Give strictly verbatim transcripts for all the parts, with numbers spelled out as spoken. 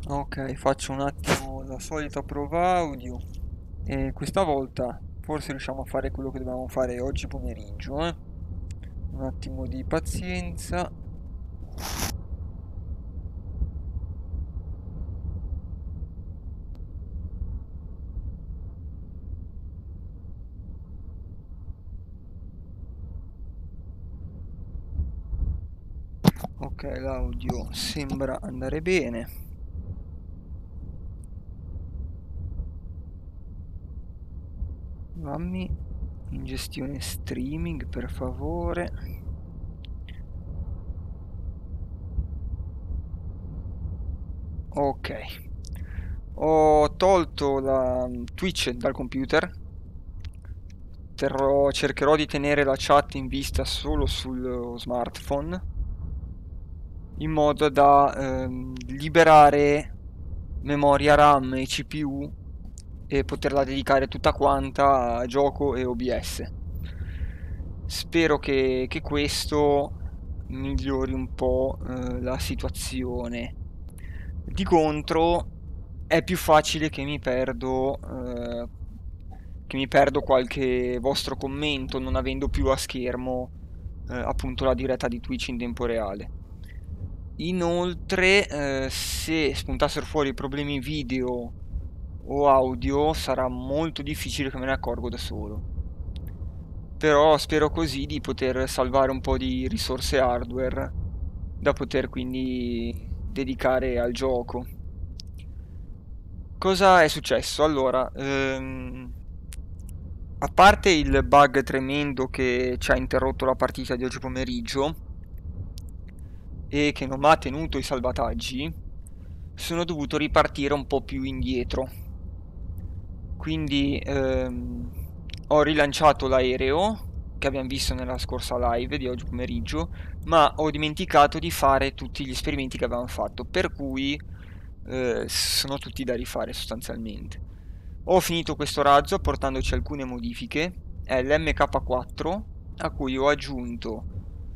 Ok, faccio un attimo la solita prova audio e questa volta forse riusciamo a fare quello che dovevamo fare oggi pomeriggio, eh? Un attimo di pazienza. Ok, l'audio sembra andare bene. Dammi in gestione streaming, per favore. Ok, ho tolto la Twitch dal computer. Terrò- cercherò di tenere la chat in vista solo sullo smartphone, in modo da ehm, liberare memoria RAM e C P U e poterla dedicare tutta quanta a gioco e O B S. Spero che, che questo migliori un po' eh, la situazione. Di contro è più facile che mi perdo eh, che mi perdo qualche vostro commento non avendo più a schermo eh, appunto la diretta di Twitch in tempo reale. Inoltre, eh, se spuntassero fuori problemi video o audio, sarà molto difficile che me ne accorgo da solo. Però spero così di poter salvare un po' di risorse hardware da poter quindi dedicare al gioco. Cosa è successo? Allora, ehm, a parte il bug tremendo che ci ha interrotto la partita di oggi pomeriggio e che non mi ha tenuto i salvataggi, sono dovuto ripartire un po' più indietro. Quindi ehm, ho rilanciato l'aereo che abbiamo visto nella scorsa live di oggi pomeriggio, ma ho dimenticato di fare tutti gli esperimenti che avevamo fatto, per cui eh, sono tutti da rifare sostanzialmente. Ho finito questo razzo apportandoci alcune modifiche, è l'M K quattro a cui ho aggiunto...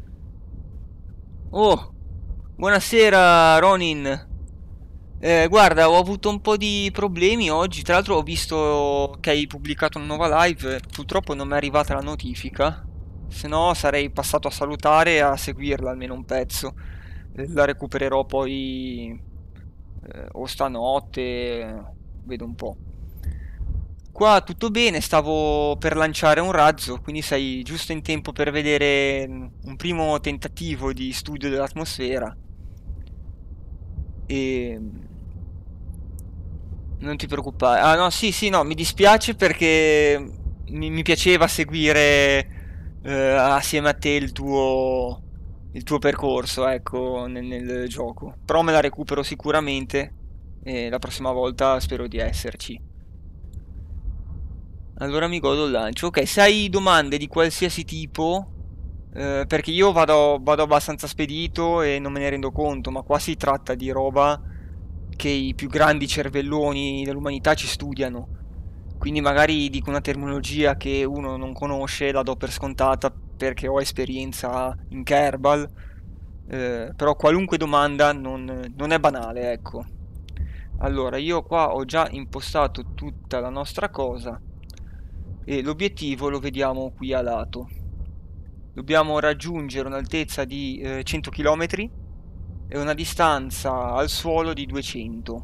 Oh, buonasera Ronin! Eh, guarda, ho avuto un po' di problemi oggi. Tra l'altro, ho visto che hai pubblicato una nuova live. Purtroppo non mi è arrivata la notifica. Se no, sarei passato a salutare e a seguirla almeno un pezzo. Eh, La recupererò poi eh, o stanotte. Vedo un po'. Qua tutto bene, stavo per lanciare un razzo, quindi sei giusto in tempo per vedere un primo tentativo di studio dell'atmosfera. E non ti preoccupare. Ah no, sì, sì, no, mi dispiace perché mi, mi piaceva seguire eh, assieme a te il tuo, il tuo percorso, ecco, nel, nel gioco. Però me la recupero sicuramente e la prossima volta spero di esserci. Allora mi godo il lancio. Ok, se hai domande di qualsiasi tipo, eh, perché io vado, vado abbastanza spedito e non me ne rendo conto, ma qua si tratta di roba che i più grandi cervelloni dell'umanità ci studiano. Quindi magari dico una terminologia che uno non conosce, la do per scontata perché ho esperienza in Kerbal, eh, però qualunque domanda non, non è banale, ecco. Allora, io qua ho già impostato tutta la nostra cosa e l'obiettivo lo vediamo qui a lato. Dobbiamo raggiungere un'altezza di eh, cento chilometri e una distanza al suolo di duecento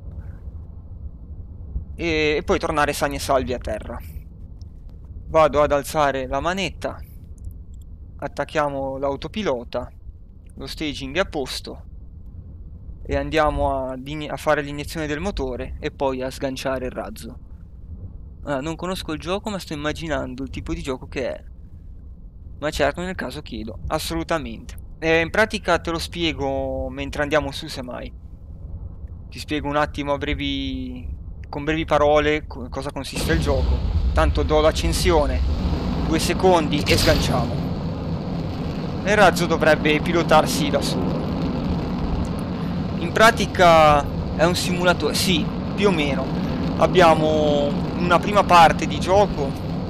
e, e poi tornare sani e salvi a terra. Vado ad alzare la manetta, attacchiamo l'autopilota, lo staging è a posto e andiamo a, a fare l'iniezione del motore e poi a sganciare il razzo. Ah, non conosco il gioco ma sto immaginando il tipo di gioco che è. Ma certo, nel caso chiedo, assolutamente. Eh, in pratica te lo spiego mentre andiamo su, semmai. Ti spiego un attimo a brevi, con brevi parole co- cosa consiste il gioco. Tanto do l'accensione, due secondi e sganciamo. E il razzo dovrebbe pilotarsi da solo. In pratica è un simulatore, sì, più o meno. Abbiamo una prima parte di gioco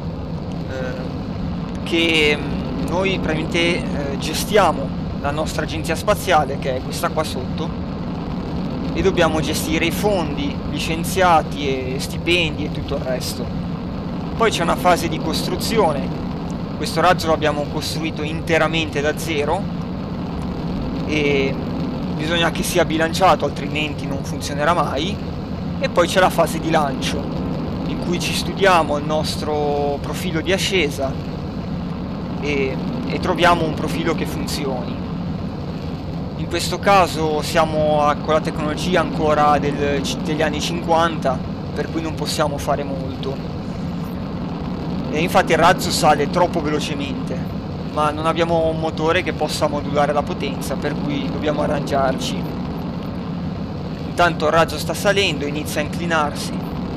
eh, che mm, noi praticamente eh, gestiamo la nostra agenzia spaziale, che è questa qua sotto, e dobbiamo gestire i fondi, gli scienziati e stipendi e tutto il resto. Poi c'è una fase di costruzione. Questo razzo l'abbiamo costruito interamente da zero e bisogna che sia bilanciato, altrimenti non funzionerà mai. E poi c'è la fase di lancio, in cui ci studiamo il nostro profilo di ascesa e, e troviamo un profilo che funzioni. In questo caso siamo a, con la tecnologia ancora del, degli anni cinquanta, per cui non possiamo fare molto. E infatti il razzo sale troppo velocemente, ma non abbiamo un motore che possa modulare la potenza, per cui dobbiamo arrangiarci. Intanto il razzo sta salendo, inizia a inclinarsi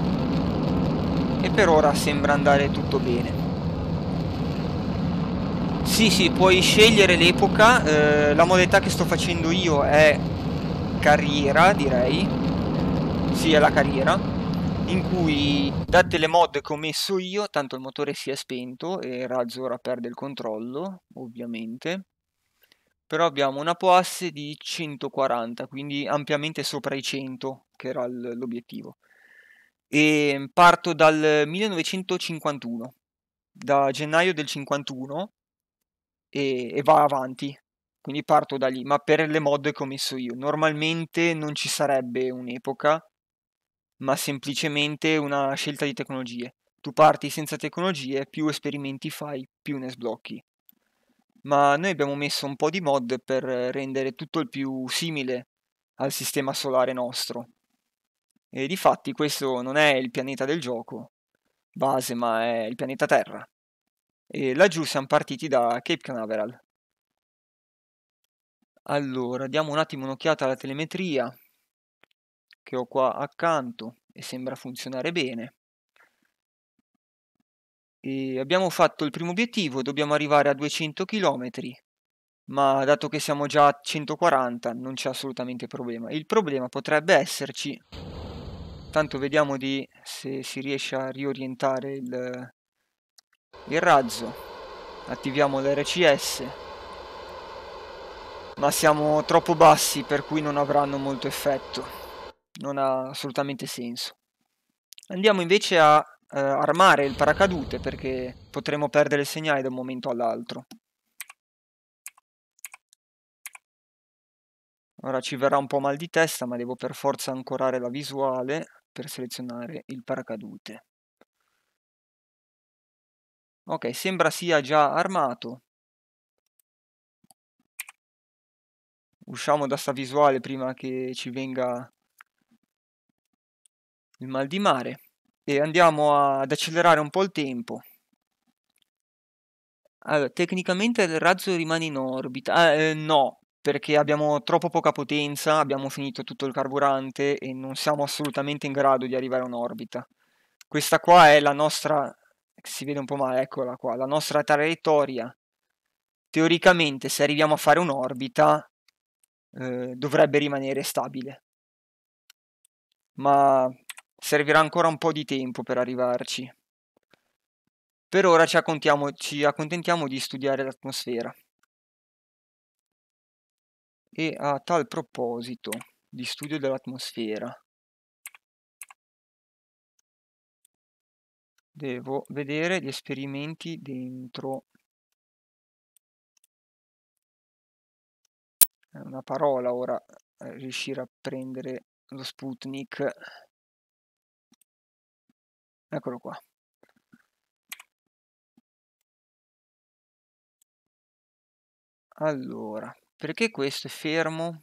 e per ora sembra andare tutto bene. Sì, sì, puoi scegliere l'epoca, eh, la modalità che sto facendo io è carriera, direi. Sì, è la carriera, in cui, date le mod che ho messo io, tanto il motore si è spento e il razzo ora perde il controllo, ovviamente. Però abbiamo una POAS di centoquaranta, quindi ampiamente sopra i cento, che era l'obiettivo. E parto dal millenovecentocinquantuno, da gennaio del cinquantuno, e, e va avanti. Quindi parto da lì, ma per le mod che ho messo io. Normalmente non ci sarebbe un'epoca, ma semplicemente una scelta di tecnologie. Tu parti senza tecnologie, più esperimenti fai, più ne sblocchi. Ma noi abbiamo messo un po' di mod per rendere tutto il più simile al sistema solare nostro. E difatti questo non è il pianeta del gioco base, ma è il pianeta Terra. E laggiù siamo partiti da Cape Canaveral. Allora, diamo un attimo un'occhiata alla telemetria che ho qua accanto e sembra funzionare bene. E abbiamo fatto il primo obiettivo, dobbiamo arrivare a duecento chilometri, ma dato che siamo già a centoquaranta non c'è assolutamente problema. Il problema potrebbe esserci, tanto vediamo di se si riesce a riorientare il, il razzo. Attiviamo l'R C S, ma siamo troppo bassi per cui non avranno molto effetto, non ha assolutamente senso. Andiamo invece a eh, armare il paracadute perché potremo perdere il segnale da un momento all'altro. Ora ci verrà un po' mal di testa, ma devo per forza ancorare la visuale per selezionare il paracadute. Ok, sembra sia già armato. Usciamo da sta visuale prima che ci venga il mal di mare e andiamo a, ad accelerare un po' il tempo. Allora, tecnicamente il razzo rimane in orbita. Ah, eh, no, perché abbiamo troppo poca potenza, abbiamo finito tutto il carburante e non siamo assolutamente in grado di arrivare a un'orbita. Questa qua è la nostra, si vede un po' male, eccola qua, la nostra traiettoria. Teoricamente, se arriviamo a fare un'orbita, eh, dovrebbe rimanere stabile. Ma servirà ancora un po' di tempo per arrivarci. Per ora ci accontentiamo, ci accontentiamo di studiare l'atmosfera. E a tal proposito di studio dell'atmosfera, devo vedere gli esperimenti dentro. È una parola ora, eh, riuscire a prendere lo Sputnik. Eccolo qua. Allora, perché questo è fermo?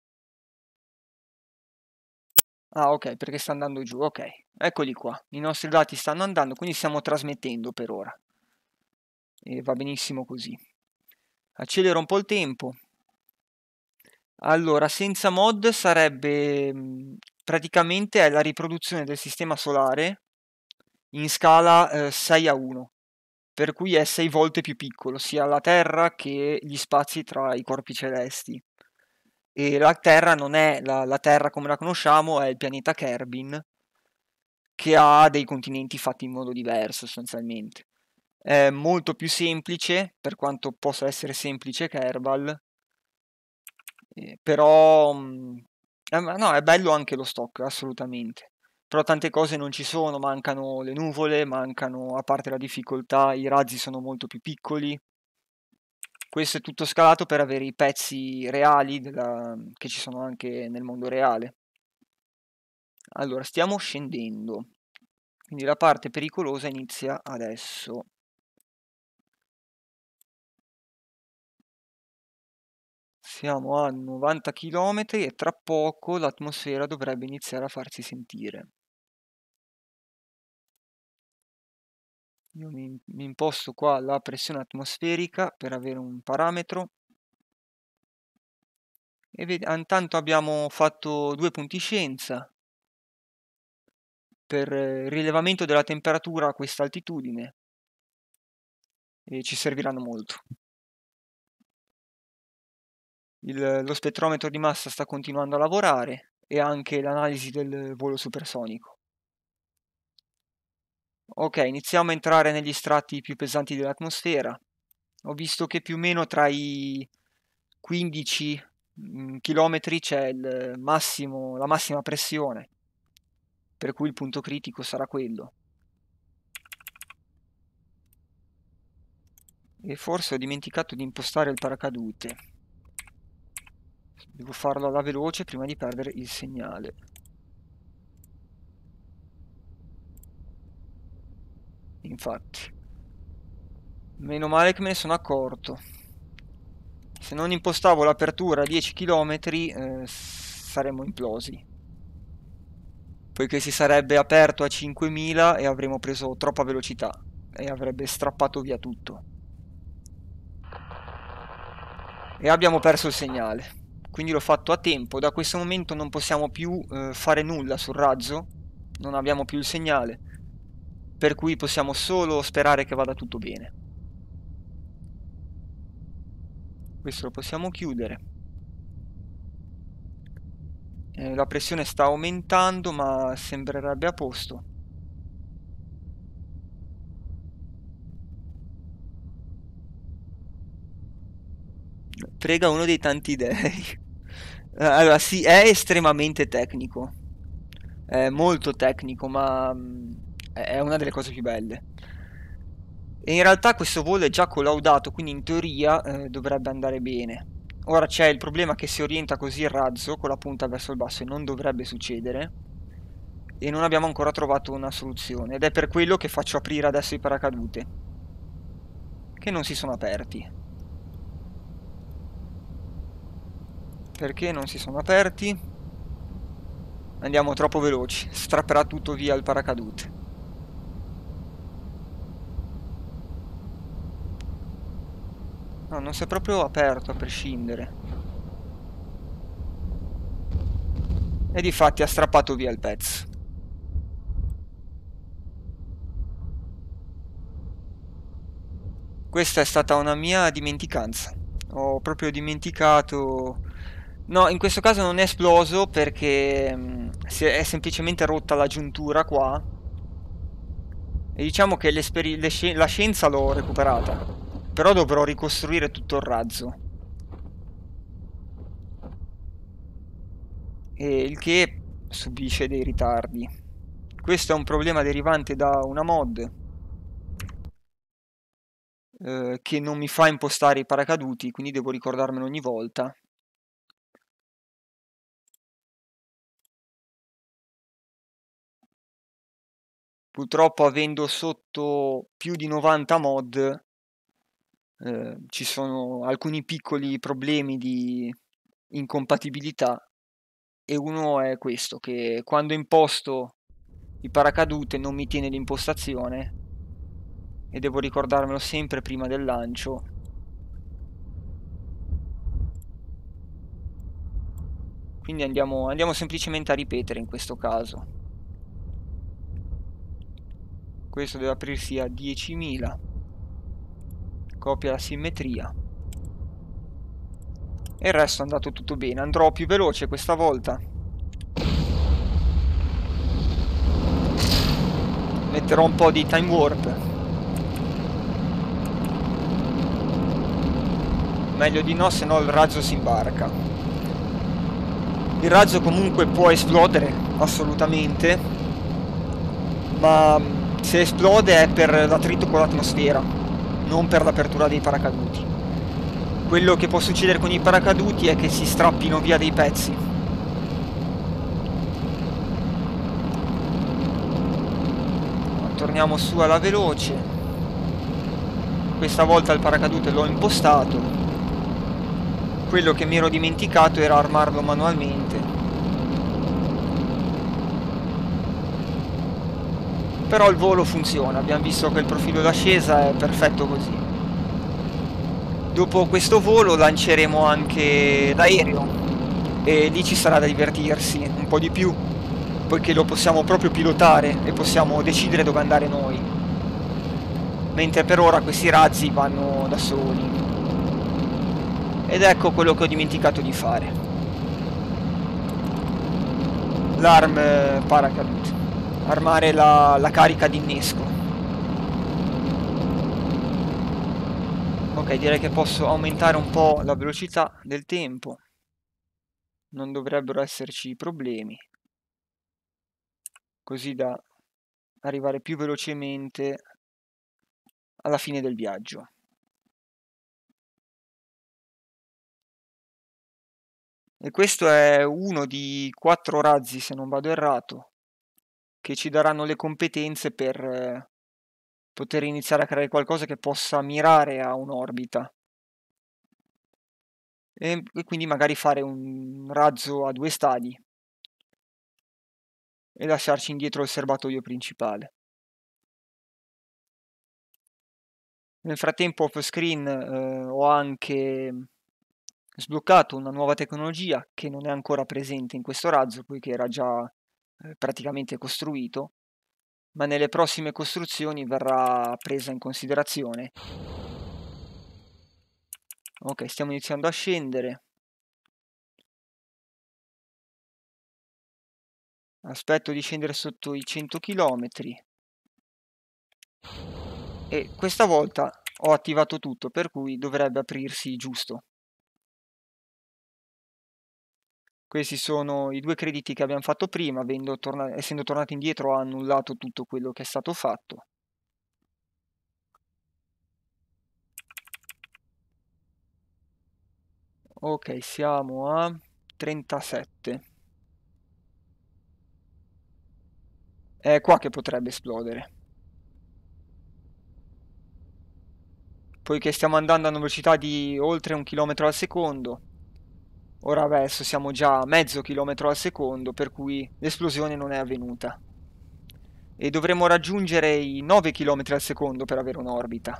Ah, ok, perché sta andando giù, ok. Eccoli qua, i nostri dati stanno andando, quindi stiamo trasmettendo per ora. E va benissimo così. Accelero un po' il tempo. Allora, senza mod sarebbe mh, praticamente è la riproduzione del sistema solare in scala eh, sei a uno, per cui è sei volte più piccolo, sia la Terra che gli spazi tra i corpi celesti. E la Terra non è la, la Terra come la conosciamo, è il pianeta Kerbin, che ha dei continenti fatti in modo diverso sostanzialmente. È molto più semplice, per quanto possa essere semplice Kerbal, eh, però mh, Eh, ma no, è bello anche lo stock, assolutamente. Però tante cose non ci sono, mancano le nuvole, mancano, a parte la difficoltà, i razzi sono molto più piccoli. Questo è tutto scalato per avere i pezzi reali della- che ci sono anche nel mondo reale. Allora, stiamo scendendo. Quindi la parte pericolosa inizia adesso. Siamo a novanta chilometri e tra poco l'atmosfera dovrebbe iniziare a farsi sentire. Io mi, mi imposto qua la pressione atmosferica per avere un parametro. E ved- intanto abbiamo fatto due punti scienza per eh, rilevamento della temperatura a questa altitudine e ci serviranno molto. Il- lo spettrometro di massa sta continuando a lavorare e anche l'analisi del volo supersonico. Ok, iniziamo a entrare negli strati più pesanti dell'atmosfera. Ho visto che più o meno tra i quindici mm, chilometri c'è il massimo, la massima pressione, per cui il punto critico sarà quello. E forse ho dimenticato di impostare il paracadute. Devo farlo alla veloce prima di perdere il segnale. Infatti. Meno male che me ne sono accorto. Se non impostavo l'apertura a dieci chilometri eh, saremmo implosi. Poiché si sarebbe aperto a cinquemila e avremmo preso troppa velocità e avrebbe strappato via tutto. E abbiamo perso il segnale. Quindi l'ho fatto a tempo. Da questo momento non possiamo più eh, fare nulla sul razzo. Non abbiamo più il segnale. Per cui possiamo solo sperare che vada tutto bene. Questo lo possiamo chiudere. Eh, la pressione sta aumentando, ma sembrerebbe a posto. Prega uno dei tanti dei. Allora, sì, è estremamente tecnico. È molto tecnico, ma mm, è una delle cose più belle. E in realtà questo volo è già collaudato, quindi in teoria eh, dovrebbe andare bene. Ora c'è il problema che si orienta così il razzo con la punta verso il basso e non dovrebbe succedere. E non abbiamo ancora trovato una soluzione. Ed è per quello che faccio aprire adesso i paracadute, che non si sono aperti. Perché non si sono aperti? Andiamo troppo veloci, strapperà tutto via il paracadute. No, non si è proprio aperto a prescindere. E difatti ha strappato via il pezzo. Questa è stata una mia dimenticanza. Ho proprio dimenticato. No, in questo caso non è esploso perché mh, si è, è semplicemente rotta la giuntura qua. E diciamo che l'esperi- le sci- la scienza l'ho recuperata. Però dovrò ricostruire tutto il razzo. E il che subisce dei ritardi. Questo è un problema derivante da una mod eh, che non mi fa impostare i paracaduti, quindi devo ricordarmelo ogni volta. Purtroppo avendo sotto più di novanta mod eh, ci sono alcuni piccoli problemi di incompatibilità e uno è questo, che quando imposto il paracadute non mi tiene l'impostazione e devo ricordarmelo sempre prima del lancio. Quindi andiamo, andiamo semplicemente a ripetere in questo caso. Questo deve aprirsi a diecimila. Copia la simmetria. E il resto è andato tutto bene. Andrò più veloce questa volta. Metterò un po' di time warp. Meglio di no, se no il razzo si imbarca. Il razzo comunque può esplodere, assolutamente, ma se esplode è per l'attrito con l'atmosfera, non per l'apertura dei paracaduti. Quello che può succedere con i paracaduti è che si strappino via dei pezzi. Torniamo su alla veloce. Questa volta il paracadute l'ho impostato. Quello che mi ero dimenticato era armarlo manualmente. Però il volo funziona, abbiamo visto che il profilo d'ascesa è perfetto così. Dopo questo volo lanceremo anche l'aereo e lì ci sarà da divertirsi un po' di più, poiché lo possiamo proprio pilotare e possiamo decidere dove andare noi. Mentre per ora questi razzi vanno da soli. Ed ecco quello che ho dimenticato di fare. L'arm paracadute. Armare la, la carica di innesco. Ok, direi che posso aumentare un po' la velocità del tempo. Non dovrebbero esserci problemi. Così da arrivare più velocemente alla fine del viaggio. E questo è uno di quattro razzi, se non vado errato, che ci daranno le competenze per eh, poter iniziare a creare qualcosa che possa mirare a un'orbita. E, e quindi magari fare un razzo a due stadi e lasciarci indietro il serbatoio principale. Nel frattempo off screen eh, ho anche sbloccato una nuova tecnologia che non è ancora presente in questo razzo, poiché era già eh, praticamente costruito, ma nelle prossime costruzioni verrà presa in considerazione. Ok, stiamo iniziando a scendere. Aspetto di scendere sotto i cento chilometri. E questa volta ho attivato tutto, per cui dovrebbe aprirsi giusto. Questi sono i due crediti che abbiamo fatto prima, torna essendo tornato indietro ho annullato tutto quello che è stato fatto. Ok, siamo a trentasette. È qua che potrebbe esplodere. Poiché stiamo andando a una velocità di oltre un chilometro al secondo. Ora adesso siamo già a mezzo chilometro al secondo, per cui l'esplosione non è avvenuta. E dovremo raggiungere i nove chilometri al secondo per avere un'orbita.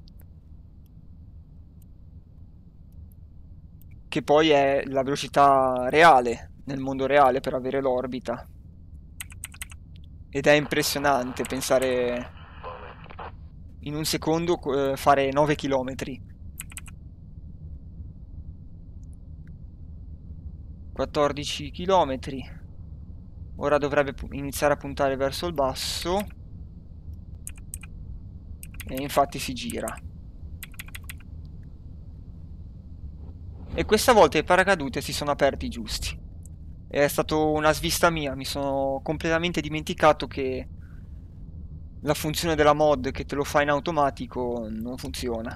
Che poi è la velocità reale, nel mondo reale, per avere l'orbita. Ed è impressionante pensare in un secondo eh, fare nove chilometri. quattordici chilometri. Ora dovrebbe iniziare a puntare verso il basso. E infatti si gira. E questa volta i paracadute si sono aperti giusti. È stata una svista mia, mi sono completamente dimenticato che la funzione della mod che te lo fa in automatico non funziona.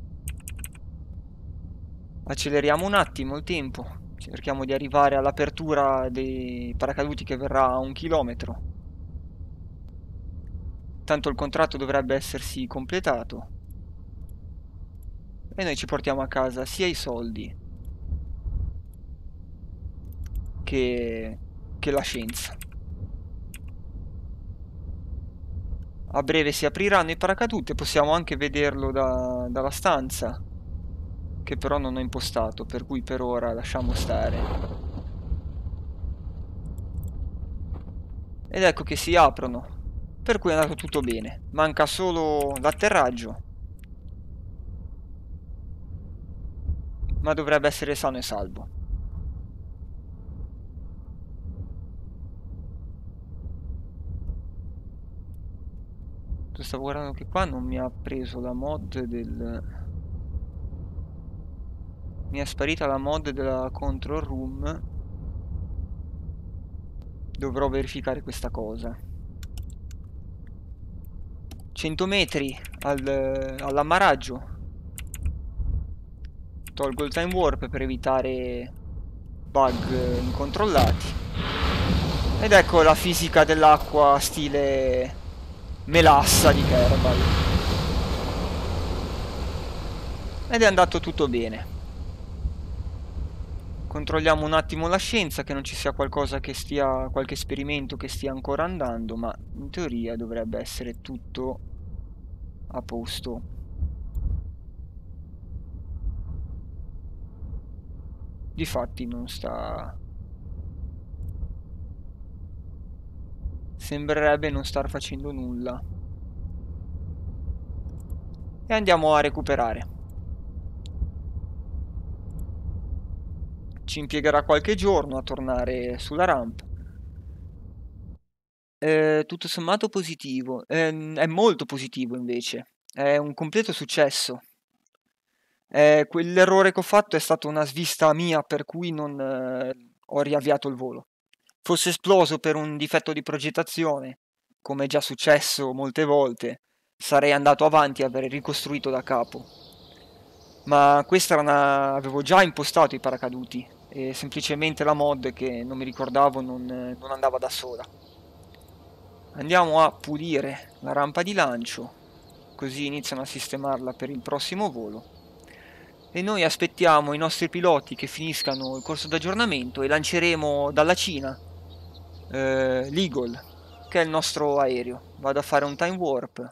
Acceleriamo un attimo il tempo, cerchiamo di arrivare all'apertura dei paracaduti che verrà a un chilometro. Tanto il contratto dovrebbe essersi completato. E noi ci portiamo a casa sia i soldi che, che la scienza. A breve si apriranno i paracaduti e possiamo anche vederlo da, dalla stanza, che però non ho impostato, per cui per ora lasciamo stare. Ed ecco che si aprono, per cui è andato tutto bene. Manca solo l'atterraggio, ma dovrebbe essere sano e salvo. Stavo guardando che qua non mi ha preso la mod del... Mi è sparita la mod della control room. dovrò verificare questa cosa. cento metri al, all'ammaraggio. Tolgo il time warp per evitare bug incontrollati. Ed ecco la fisica dell'acqua stile melassa di Kerbal. Ed è andato tutto bene. Controlliamo un attimo la scienza, che non ci sia qualcosa che stia, qualche esperimento che stia ancora andando, ma in teoria dovrebbe essere tutto a posto. Difatti non sta... Sembrerebbe non star facendo nulla. E andiamo a recuperare. Ci impiegherà qualche giorno a tornare sulla rampa. Eh, tutto sommato positivo. Eh, è molto positivo invece. È un completo successo. Eh, quell'errore che ho fatto è stata una svista mia, per cui non eh, ho riavviato il volo. Fosse esploso per un difetto di progettazione, come è già successo molte volte, sarei andato avanti e avrei ricostruito da capo. Ma questa era una... avevo già impostato i paracaduti e semplicemente la mod che non mi ricordavo non, non andava da sola. Andiamo a pulire la rampa di lancio, così iniziano a sistemarla per il prossimo volo. E noi aspettiamo i nostri piloti che finiscano il corso d'aggiornamento e lanceremo dalla Cina eh, l'Eagle, che è il nostro aereo. Vado a fare un time warp.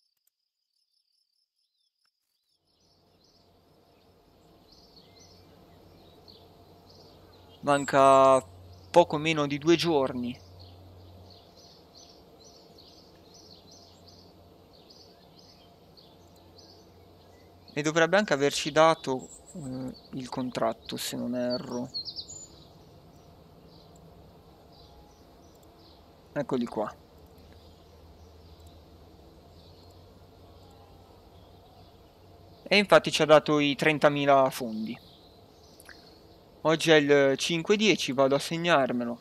Manca poco meno di due giorni. E dovrebbe anche averci dato eh, il contratto, se non erro. Eccoli qua. E infatti ci ha dato i trentamila fondi. Oggi è il cinque dieci, vado a segnarmelo.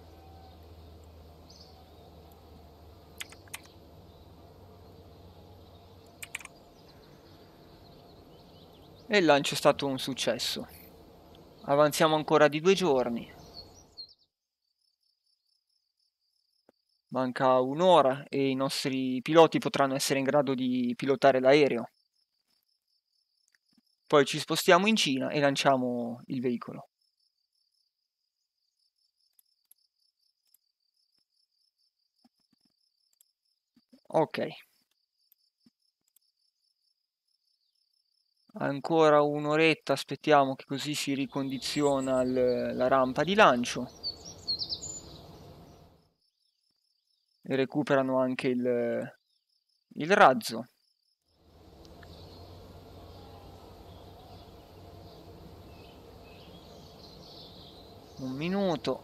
E il lancio è stato un successo. Avanziamo ancora di due giorni. Manca un'ora e i nostri piloti potranno essere in grado di pilotare l'aereo. Poi ci spostiamo in Cina e lanciamo il veicolo. Ok. Ancora un'oretta, aspettiamo che così si ricondiziona il- la rampa di lancio. E recuperano anche il, il razzo. Un minuto.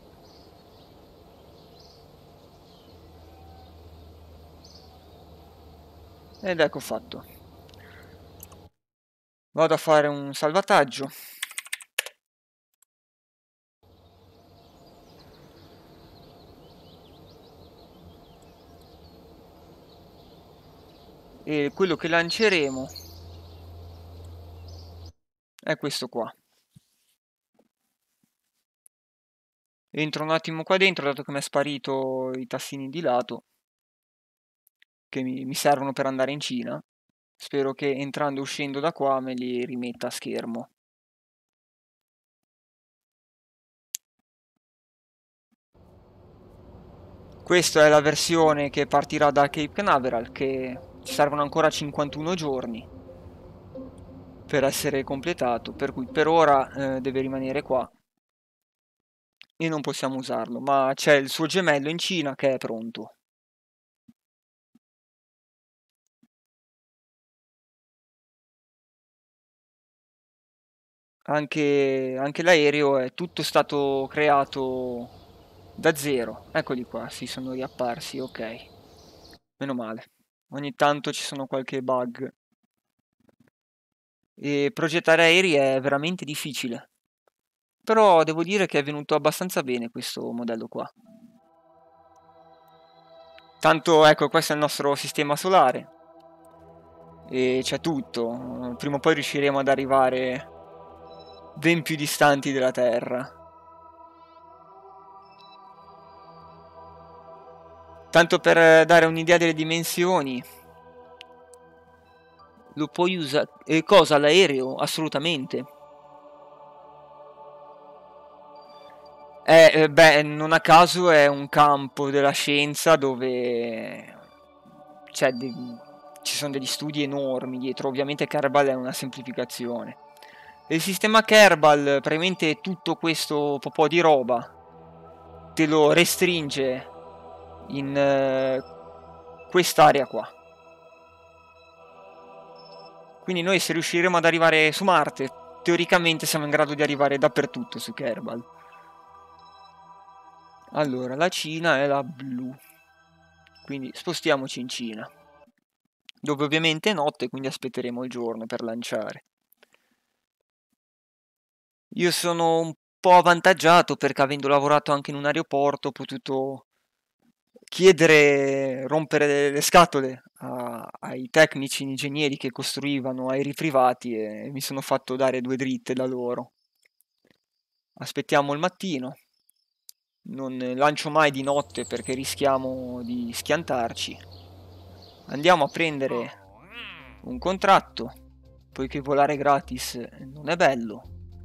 Ed ecco fatto. Vado a fare un salvataggio. E quello che lanceremo è questo qua. Entro un attimo qua dentro, dato che mi è sparito i tastini di lato, che mi, mi servono per andare in Cina. Spero che entrando e uscendo da qua me li rimetta a schermo. Questa è la versione che partirà da Cape Canaveral, che ci servono ancora cinquantuno giorni per essere completato, per cui per ora eh, deve rimanere qua e non possiamo usarlo, ma c'è il suo gemello in Cina che è pronto. Anche, anche l'aereo è tutto stato creato da zero. Eccoli qua, si sono riapparsi, ok. Meno male. Ogni tanto ci sono qualche bug. E progettare aerei è veramente difficile. Però devo dire che è venuto abbastanza bene questo modello qua. Tanto, ecco, questo è il nostro sistema solare. E c'è tutto. Prima o poi riusciremo ad arrivare ben più distanti dalla Terra. Tanto per dare un'idea delle dimensioni, lo puoi usare... Eh, cosa? L'aereo? Assolutamente. Eh, eh, beh, non a caso è un campo della scienza dove c'è de- ci sono degli studi enormi dietro. Ovviamente Kerbal è una semplificazione. Il sistema Kerbal, praticamente tutto questo po' di roba, te lo restringe in eh, quest'area qua. Quindi noi, se riusciremo ad arrivare su Marte, teoricamente siamo in grado di arrivare dappertutto su Kerbal. Allora, la Cina è la blu, quindi spostiamoci in Cina, dove ovviamente è notte, quindi aspetteremo il giorno per lanciare. Io sono un po' avvantaggiato perché, avendo lavorato anche in un aeroporto, ho potuto chiedere, rompere le scatole a- ai tecnici, ingegneri che costruivano aerei privati, e mi sono fatto dare due dritte da loro. Aspettiamo il mattino. Non lancio mai di notte perché rischiamo di schiantarci. Andiamo a prendere un contratto, poiché volare gratis non è bello.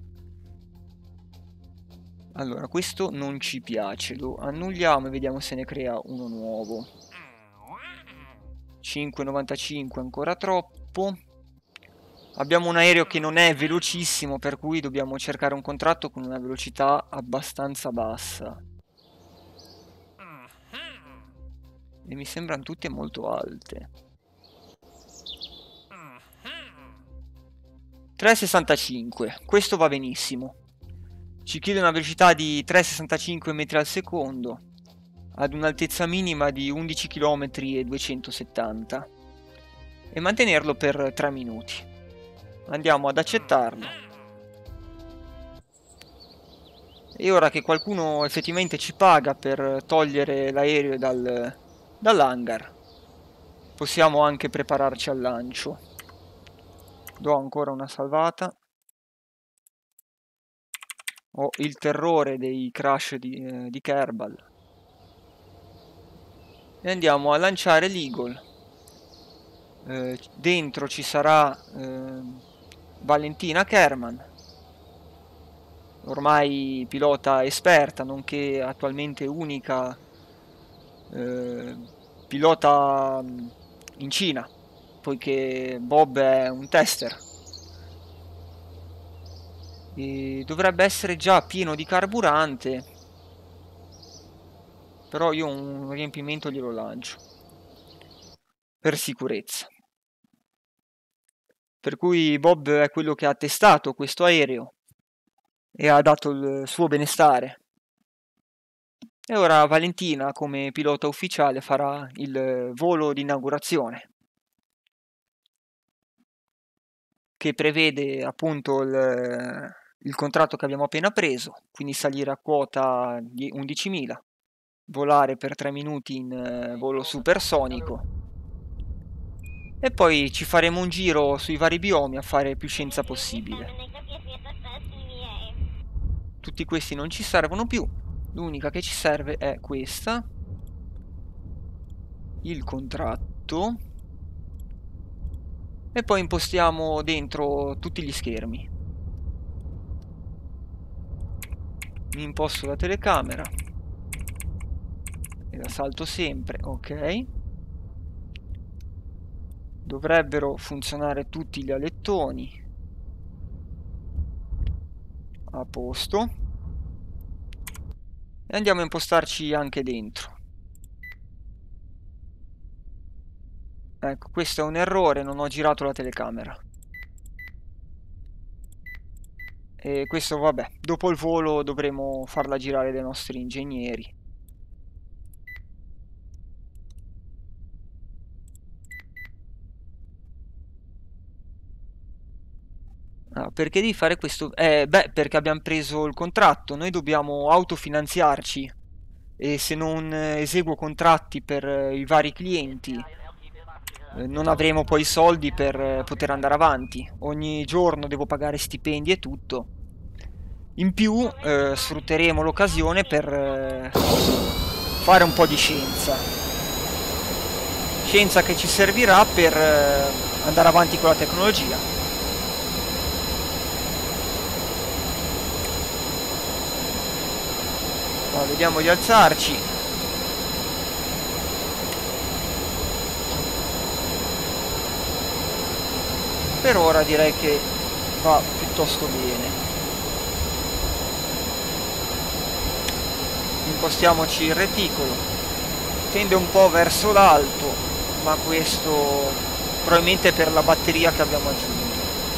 Allora, questo non ci piace, lo annulliamo e vediamo se ne crea uno nuovo. cinque virgola novantacinque ancora troppo. Abbiamo un aereo che non è velocissimo, per cui dobbiamo cercare un contratto con una velocità abbastanza bassa. E mi sembrano tutte molto alte. tre virgola sessantacinque, questo va benissimo. Ci chiede una velocità di tre virgola sessantacinque metri al secondo, ad un'altezza minima di undici chilometri e duecentosettanta, e mantenerlo per tre minuti. Andiamo ad accettarlo. E ora che qualcuno effettivamente ci paga per togliere l'aereo dal, dall'hangar, possiamo anche prepararci al lancio. Do ancora una salvata. Ho il terrore dei crash di, eh, di Kerbal. E andiamo a lanciare l'Eagle. Eh, dentro ci sarà eh, Valentina Kerman, ormai pilota esperta, nonché attualmente unica eh, pilota in Cina, poiché Bob è un tester. E dovrebbe essere già pieno di carburante, però io un riempimento glielo lancio per sicurezza. Per cui Bob è quello che ha testato questo aereo e ha dato il suo benestare. E ora Valentina, come pilota ufficiale, farà il volo di inaugurazione, che prevede appunto il, il contratto che abbiamo appena preso, quindi salire a quota di undicimila, volare per tre minuti in eh, volo supersonico, e poi ci faremo un giro sui vari biomi a fare più scienza possibile. Tutti questi non ci servono più, l'unica che ci serve è questa, il contratto, e poi impostiamo dentro tutti gli schermi. Mi imposto la telecamera e la salto sempre, ok. Dovrebbero funzionare tutti gli alettoni. A posto. E andiamo a impostarci anche dentro. Ecco, questo è un errore, non ho girato la telecamera. E questo, vabbè, dopo il volo dovremo farla girare dai nostri ingegneri. Ah, perché devi fare questo? Eh, beh, perché abbiamo preso il contratto, noi dobbiamo autofinanziarci e se non eh, eseguo contratti per eh, i vari clienti eh, non avremo poi i soldi per eh, poter andare avanti. Ogni giorno devo pagare stipendi e tutto. In più eh, sfrutteremo l'occasione per eh, fare un po' di scienza. Scienza che ci servirà per eh, andare avanti con la tecnologia. Allora, vediamo di alzarci. Per ora direi che va piuttosto bene. Impostiamoci il reticolo. Tende un po' verso l'alto, ma questo probabilmente è per la batteria che abbiamo aggiunto.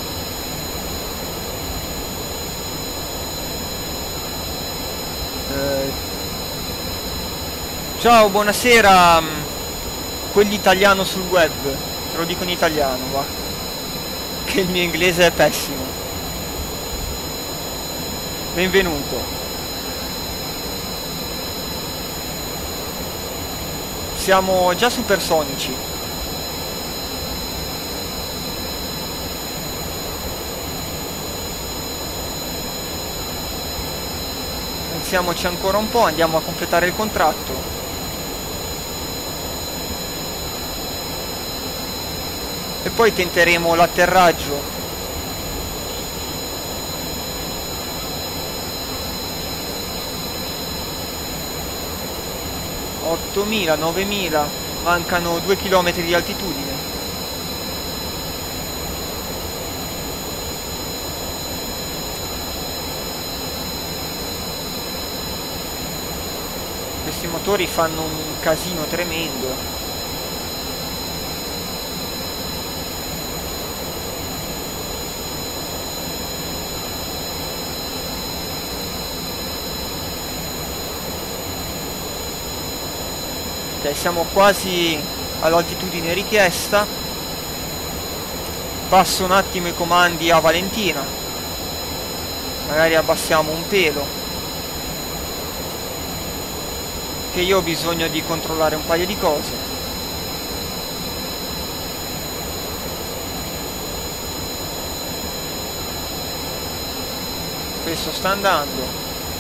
Eh, ciao, buonasera, quell'italiano sul web, te lo dico in italiano, va, che il mio inglese è pessimo. Benvenuto. Siamo già supersonici. Alziamoci ancora un po', andiamo a completare il contratto. E poi tenteremo l'atterraggio. ottomila, novemila, mancano due chilometri di altitudine. Questi motori fanno un casino tremendo. Ok, siamo quasi all'altitudine richiesta. Passo un attimo i comandi a Valentina. Magari abbassiamo un pelo, che io ho bisogno di controllare un paio di cose. Questo sta andando.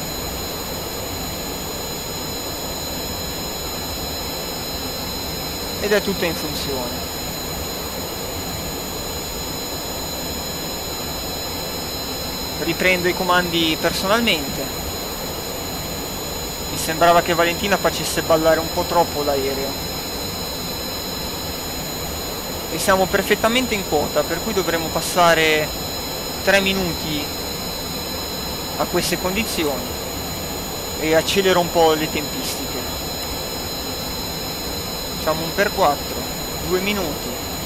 Ed è tutto in funzione. Riprendo i comandi personalmente. Mi sembrava che Valentina facesse ballare un po' troppo l'aereo. E siamo perfettamente in quota, per cui dovremo passare tre minuti a queste condizioni e accelero un po' le tempistiche. Facciamo un per quattro, due minuti.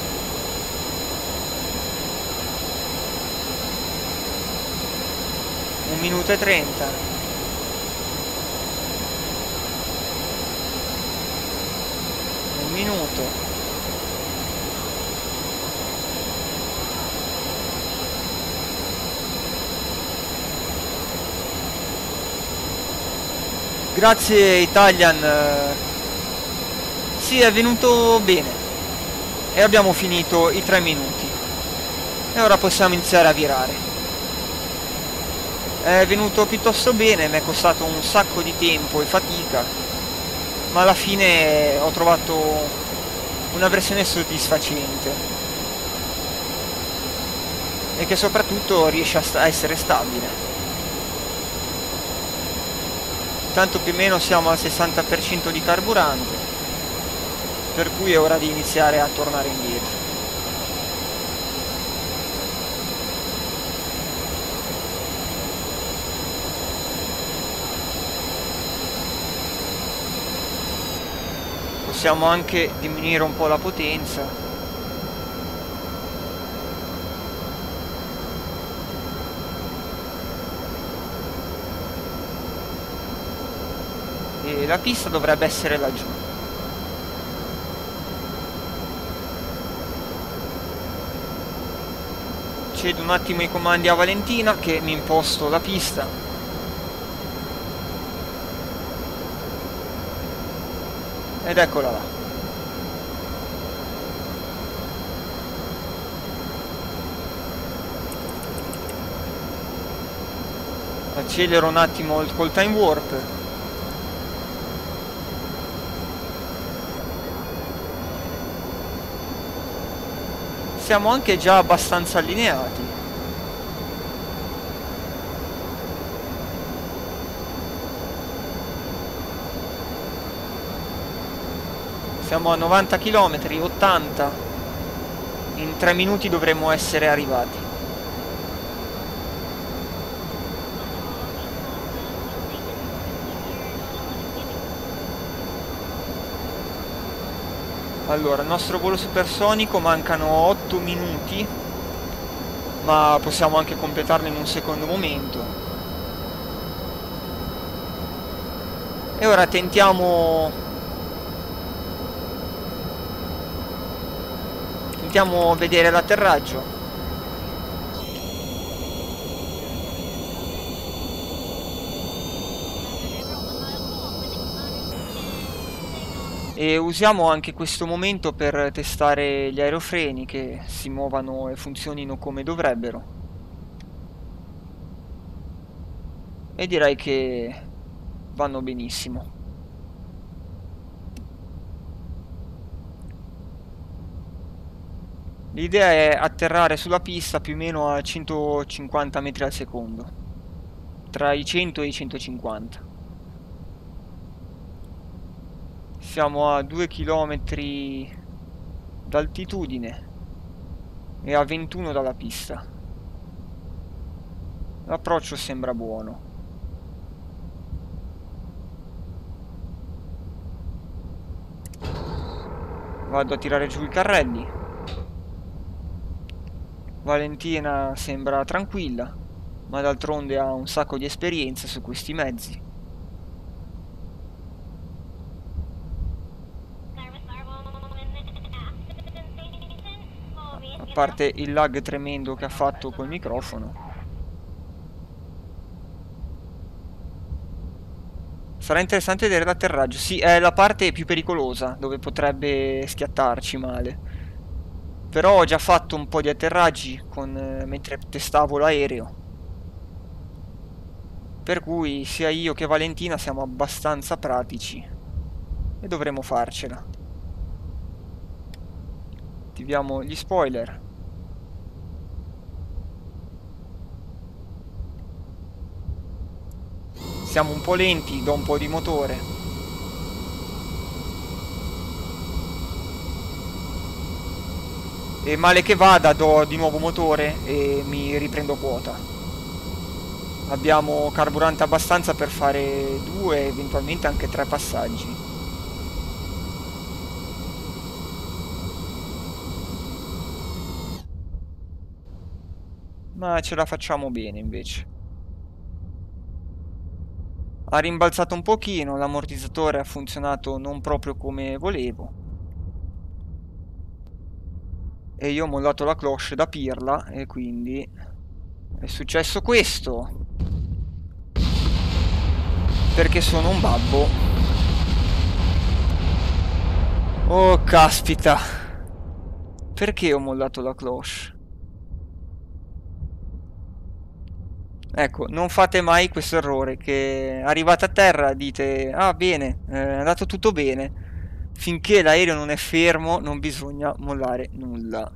Un minuto e trenta. Un minuto. Grazie Italian. Sì, è venuto bene. E abbiamo finito i tre minuti. E ora possiamo iniziare a virare. È venuto piuttosto bene, mi è costato un sacco di tempo e fatica, ma alla fine ho trovato una versione soddisfacente. E che soprattutto riesce a, sta- a essere stabile. Tanto più o meno siamo al sessanta per cento di carburante. Per cui è ora di iniziare a tornare indietro. Possiamo anche diminuire un po' la potenza. E la pista dovrebbe essere laggiù. Cedo un attimo i comandi a Valentina che mi imposto la pista. Ed eccola là. Accelero un attimo il- col time warp. Siamo anche già abbastanza allineati. Siamo a novanta chilometri, ottanta. In tre minuti dovremmo essere arrivati. Allora, il nostro volo supersonico mancano otto minuti, ma possiamo anche completarlo in un secondo momento. E ora tentiamo... Tentiamo vedere l'atterraggio. E usiamo anche questo momento per testare gli aerofreni che si muovano e funzionino come dovrebbero. E direi che vanno benissimo. L'idea è atterrare sulla pista più o meno a centocinquanta metri al secondo, tra i cento e i centocinquanta. Siamo a due chilometri d'altitudine e a ventuno dalla pista. L'approccio sembra buono. Vado a tirare giù i carrelli. Valentina sembra tranquilla, ma d'altronde ha un sacco di esperienza su questi mezzi. A parte il lag tremendo che ha fatto col microfono. Sarà interessante vedere l'atterraggio. Sì, è la parte più pericolosa, dove potrebbe schiattarci male. Però ho già fatto un po' di atterraggi con, eh, mentre testavo l'aereo. Per cui sia io che Valentina siamo abbastanza pratici. E dovremo farcela. Attiviamo gli spoiler. Siamo un po' lenti, do un po' di motore. E male che vada, do di nuovo motore e mi riprendo quota. Abbiamo carburante abbastanza per fare due, eventualmente anche tre passaggi. Ma ce la facciamo bene invece. Ha rimbalzato un pochino, l'ammortizzatore ha funzionato non proprio come volevo. E io ho mollato la cloche da pirla e quindi è successo questo. Perché sono un babbo. Oh, caspita. Perché ho mollato la cloche? Ecco, non fate mai questo errore che arrivate a terra dite ah bene, eh, è andato tutto bene. Finché l'aereo non è fermo non bisogna mollare nulla.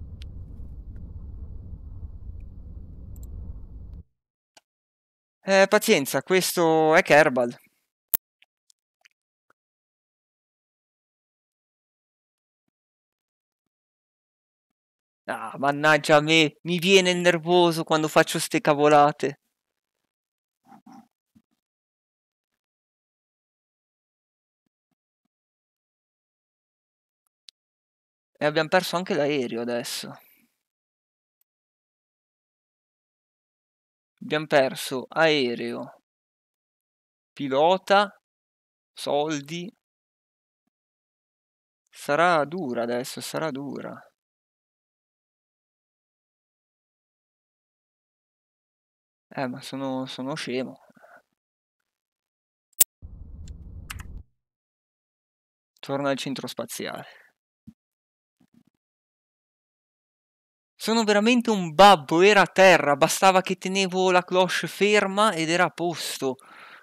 Eh, pazienza, questo è Kerbal. Ah, mannaggia a me, mi viene il nervoso quando faccio ste cavolate. E abbiamo perso anche l'aereo adesso. Abbiamo perso aereo, pilota, soldi. Sarà dura adesso, sarà dura. Eh, ma sono, sono scemo. Torna al centro spaziale. Sono veramente un babbo, era a terra, bastava che tenevo la cloche ferma ed era a posto.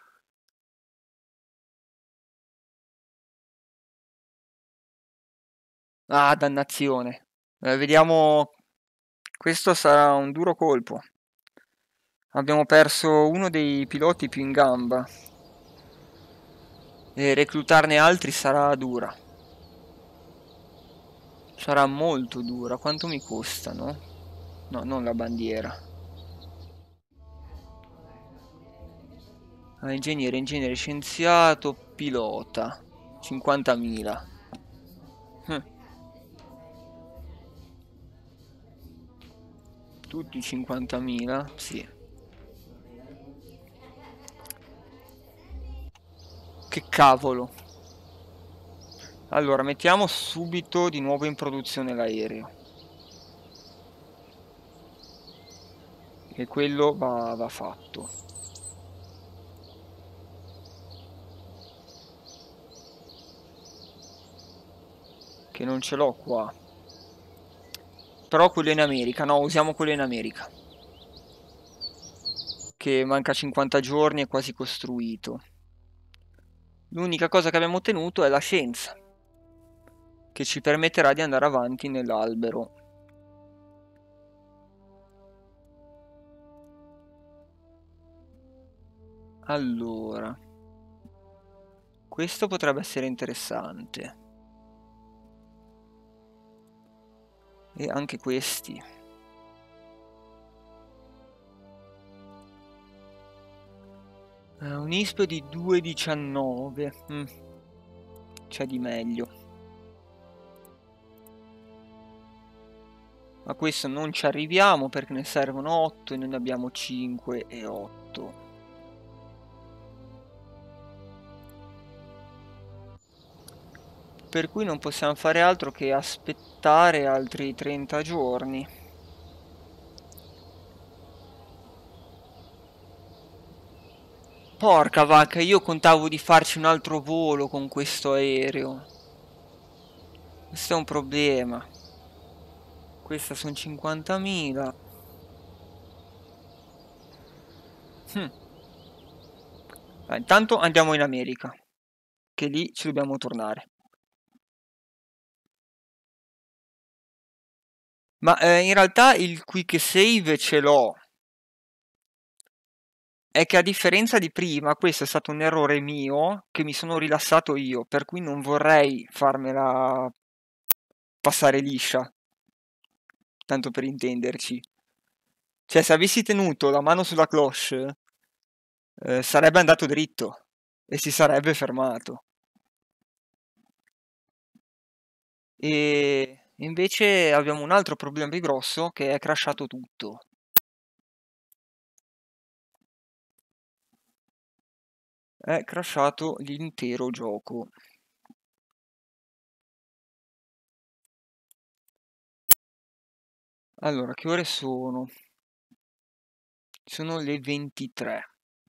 Ah, dannazione. Eh, vediamo, questo sarà un duro colpo. Abbiamo perso uno dei piloti più in gamba e reclutarne altri sarà dura. Sarà molto dura. Quanto mi costano? No, non la bandiera. Ah, ingegnere, ingegnere, scienziato, pilota. cinquantamila. Hm, tutti cinquantamila? Sì. Che cavolo. Allora, mettiamo subito di nuovo in produzione l'aereo. E quello va, va fatto. Che non ce l'ho qua. Però quello in America. No, usiamo quello in America. Che manca cinquanta giorni, è quasi costruito. L'unica cosa che abbiamo ottenuto è la scienza, che ci permetterà di andare avanti nell'albero. Allora, questo potrebbe essere interessante. E anche questi. Eh, un I S P di due virgola diciannove. Mm. C'è di meglio. A questo non ci arriviamo perché ne servono otto e noi ne abbiamo cinque e otto. Per cui non possiamo fare altro che aspettare altri trenta giorni. Porca vacca, io contavo di farci un altro volo con questo aereo. Questo è un problema. Questa sono cinquantamila. Hm. Ah, intanto andiamo in America, che lì ci dobbiamo tornare. Ma eh, in realtà il quick save ce l'ho. È che a differenza di prima, questo è stato un errore mio che mi sono rilassato io, per cui non vorrei farmela passare liscia, tanto per intenderci. Cioè, se avessi tenuto la mano sulla cloche, eh, sarebbe andato dritto e si sarebbe fermato. E invece abbiamo un altro problema più grosso che è crashato tutto. È crashato l'intero gioco. Allora, che ore sono? Sono le ventitré.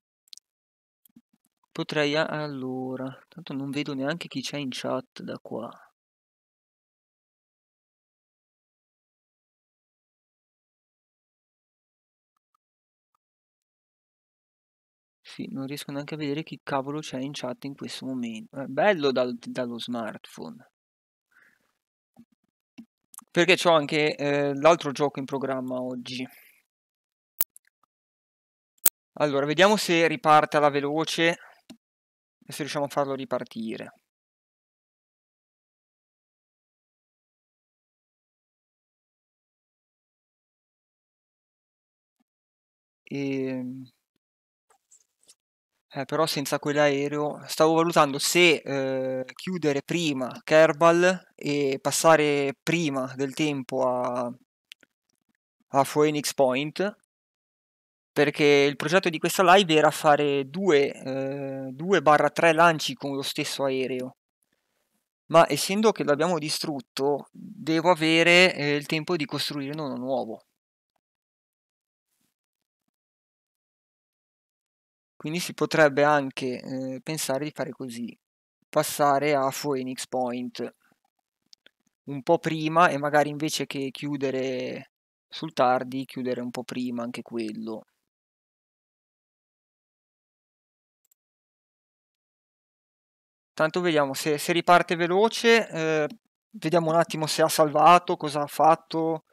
Potrei... a- Allora, tanto non vedo neanche chi c'è in chat da qua. Sì, non riesco neanche a vedere chi cavolo c'è in chat in questo momento. È bello dal- dallo smartphone. Perché c'ho anche eh, l'altro gioco in programma oggi. Allora, vediamo se riparte alla veloce e se riusciamo a farlo ripartire. E... Eh, però senza quell'aereo stavo valutando se eh, chiudere prima Kerbal e passare prima del tempo a, a Phoenix Point, perché il progetto di questa live era fare due tre lanci con lo stesso aereo, ma essendo che l'abbiamo distrutto devo avere eh, il tempo di costruirne uno nuovo. Quindi si potrebbe anche eh, pensare di fare così. passare a Phoenix Point un po' prima e magari invece che chiudere sul tardi, chiudere un po' prima anche quello. Tanto vediamo se, se riparte veloce, eh, vediamo un attimo se ha salvato, cosa ha fatto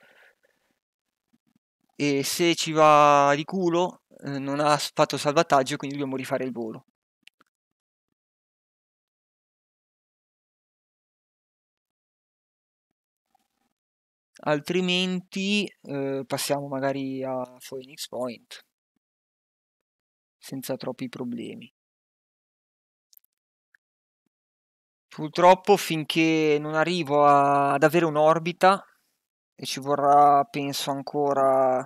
e se ci va di culo, eh, non ha fatto salvataggio, quindi dobbiamo rifare il volo. Altrimenti eh, passiamo magari a Phoenix Point senza troppi problemi. Purtroppo finché non arrivo a- ad avere un'orbita, e ci vorrà penso ancora,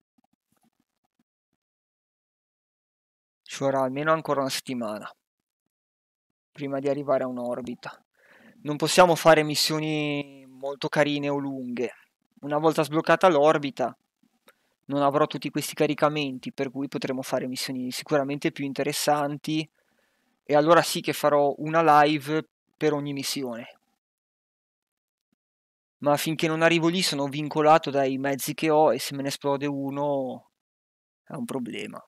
ci vorrà almeno ancora una settimana prima di arrivare a un'orbita. Non possiamo fare missioni molto carine o lunghe. Una volta sbloccata l'orbita non avrò tutti questi caricamenti, per cui potremo fare missioni sicuramente più interessanti e allora sì che farò una live per ogni missione. Ma finché non arrivo lì sono vincolato dai mezzi che ho e se me ne esplode uno è un problema.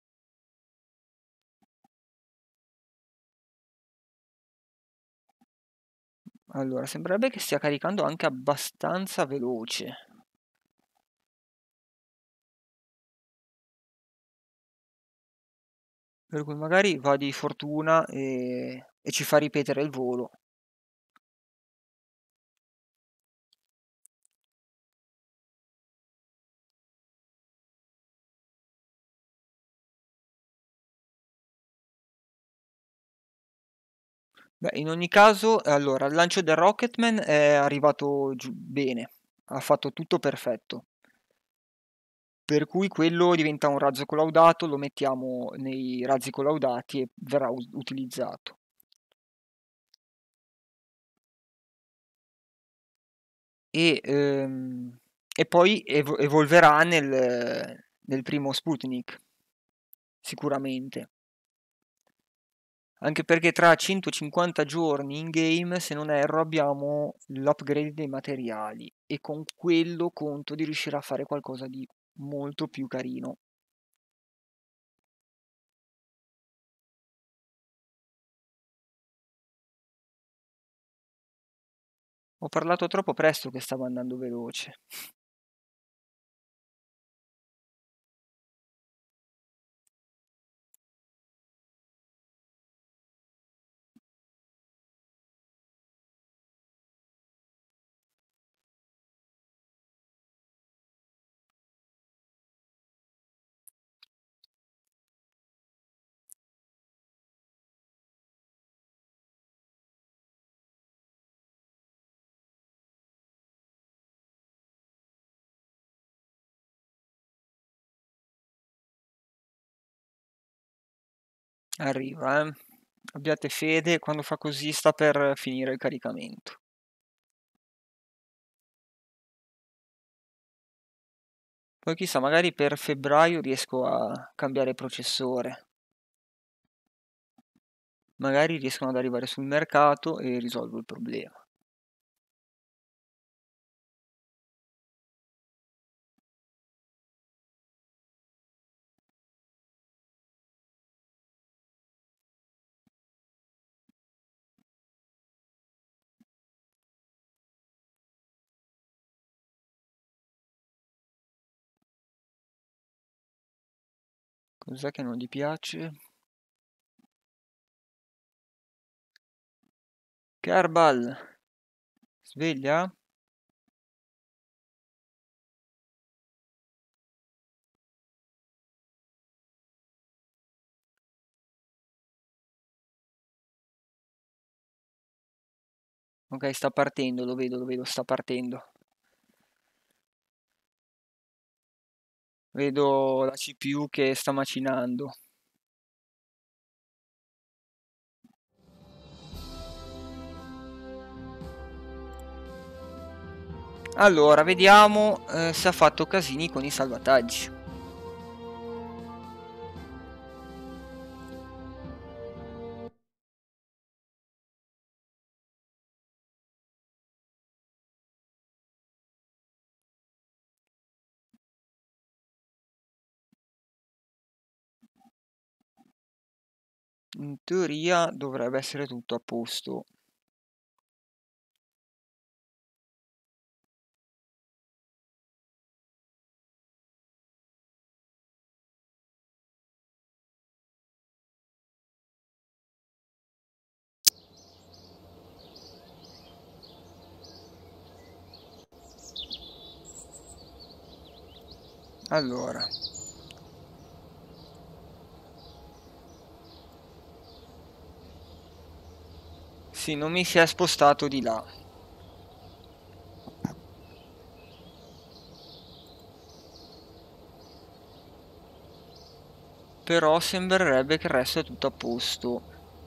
Allora, sembrerebbe che stia caricando anche abbastanza veloce. Per cui magari va di fortuna e, e ci fa ripetere il volo. Beh, in ogni caso, allora, il lancio del Rocketman è arrivato giù bene, ha fatto tutto perfetto. Per cui quello diventa un razzo collaudato, lo mettiamo nei razzi collaudati e verrà us- utilizzato. E, ehm, e poi evo- evolverà nel, nel primo Sputnik, sicuramente. Anche perché tra centocinquanta giorni in game, se non erro, abbiamo l'upgrade dei materiali e con quello conto di riuscire a fare qualcosa di molto più carino. Ho parlato troppo presto che stavo andando veloce. Arriva, eh. Abbiate fede, quando fa così sta per finire il caricamento. Poi chissà, magari per febbraio riesco a cambiare processore. Magari riescono ad arrivare sul mercato e risolvo il problema. Cos'è che non gli piace? Kerbal, sveglia? Ok, sta partendo, lo vedo, lo vedo, sta partendo. Vedo la C P U che sta macinando. Allora, vediamo eh, se ha fatto casini con i salvataggi. in teoria dovrebbe essere tutto a posto. Allora, sì, non mi si è spostato di là. Però sembrerebbe che il resto è tutto a posto.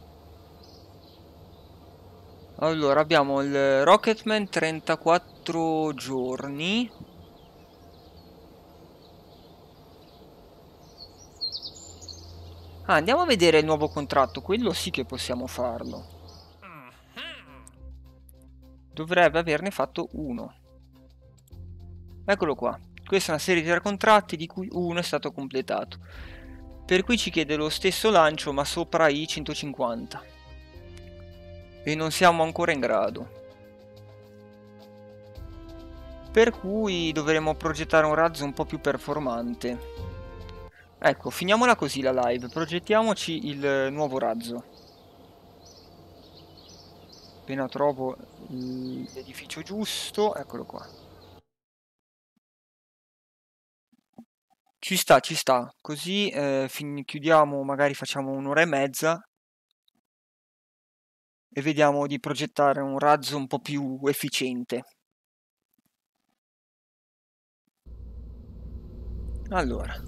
Allora, abbiamo il Rocketman trentaquattro giorni. Ah, andiamo a vedere il nuovo contratto, quello sì che possiamo farlo. Dovrebbe averne fatto uno. Eccolo qua. Questa è una serie di tre contratti di cui uno è stato completato. Per cui ci chiede lo stesso lancio ma sopra i centocinquanta. E non siamo ancora in grado. Per cui dovremo progettare un razzo un po' più performante. Ecco, finiamola così la live. Progettiamoci il nuovo razzo. Appena trovo l'edificio giusto, eccolo qua. Ci sta, ci sta. Così eh, chiudiamo, magari facciamo un'ora e mezza e vediamo di progettare un razzo un po' più efficiente. Allora,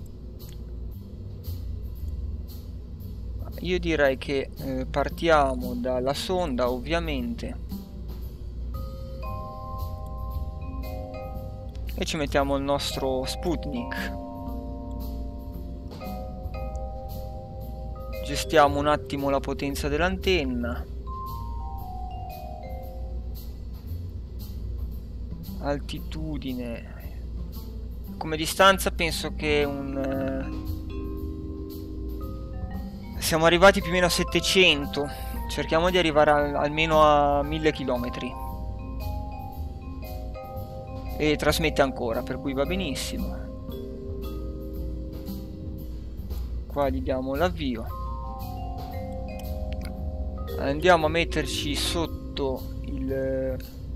io direi che eh, partiamo dalla sonda, ovviamente, e ci mettiamo il nostro Sputnik. Gestiamo un attimo la potenza dell'antenna. Altitudine. Come distanza penso che un... siamo arrivati più o meno a settecento. Cerchiamo di arrivare al, almeno a mille chilometri. E trasmette ancora, per cui va benissimo. Qua gli diamo l'avvio. Andiamo a metterci sotto il,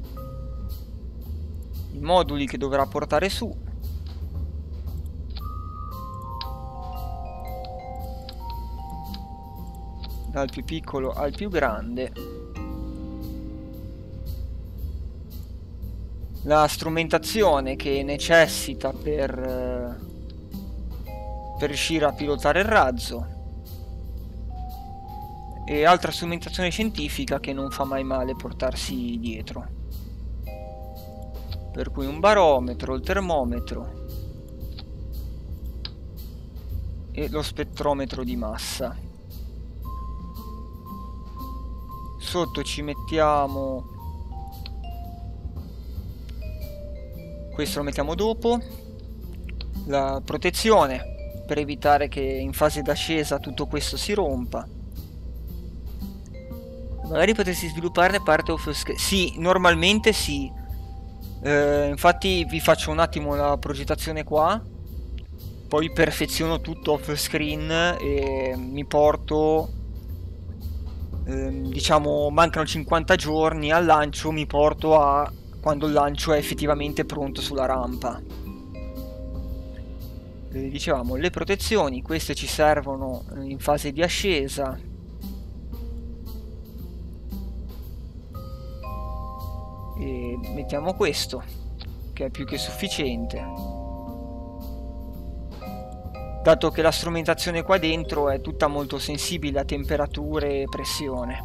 i moduli che dovrà portare su. Dal più piccolo al più grande. La strumentazione che necessita per, per riuscire a pilotare il razzo. E altra strumentazione scientifica che non fa mai male portarsi dietro. Per cui un barometro, il termometro e lo spettrometro di massa. Sotto ci mettiamo, questo lo mettiamo dopo, la protezione per evitare che in fase d'ascesa tutto questo si rompa. Magari potresti svilupparne parte off screen. Sì, normalmente sì. Eh, infatti vi faccio un attimo la progettazione qua, poi perfeziono tutto off screen e mi porto, eh, diciamo, mancano cinquanta giorni al lancio, mi porto a quando il lancio è effettivamente pronto sulla rampa. Eh, dicevamo, le protezioni, queste ci servono in fase di ascesa. E mettiamo questo, che è più che sufficiente, dato che la strumentazione qua dentro è tutta molto sensibile a temperature e pressione.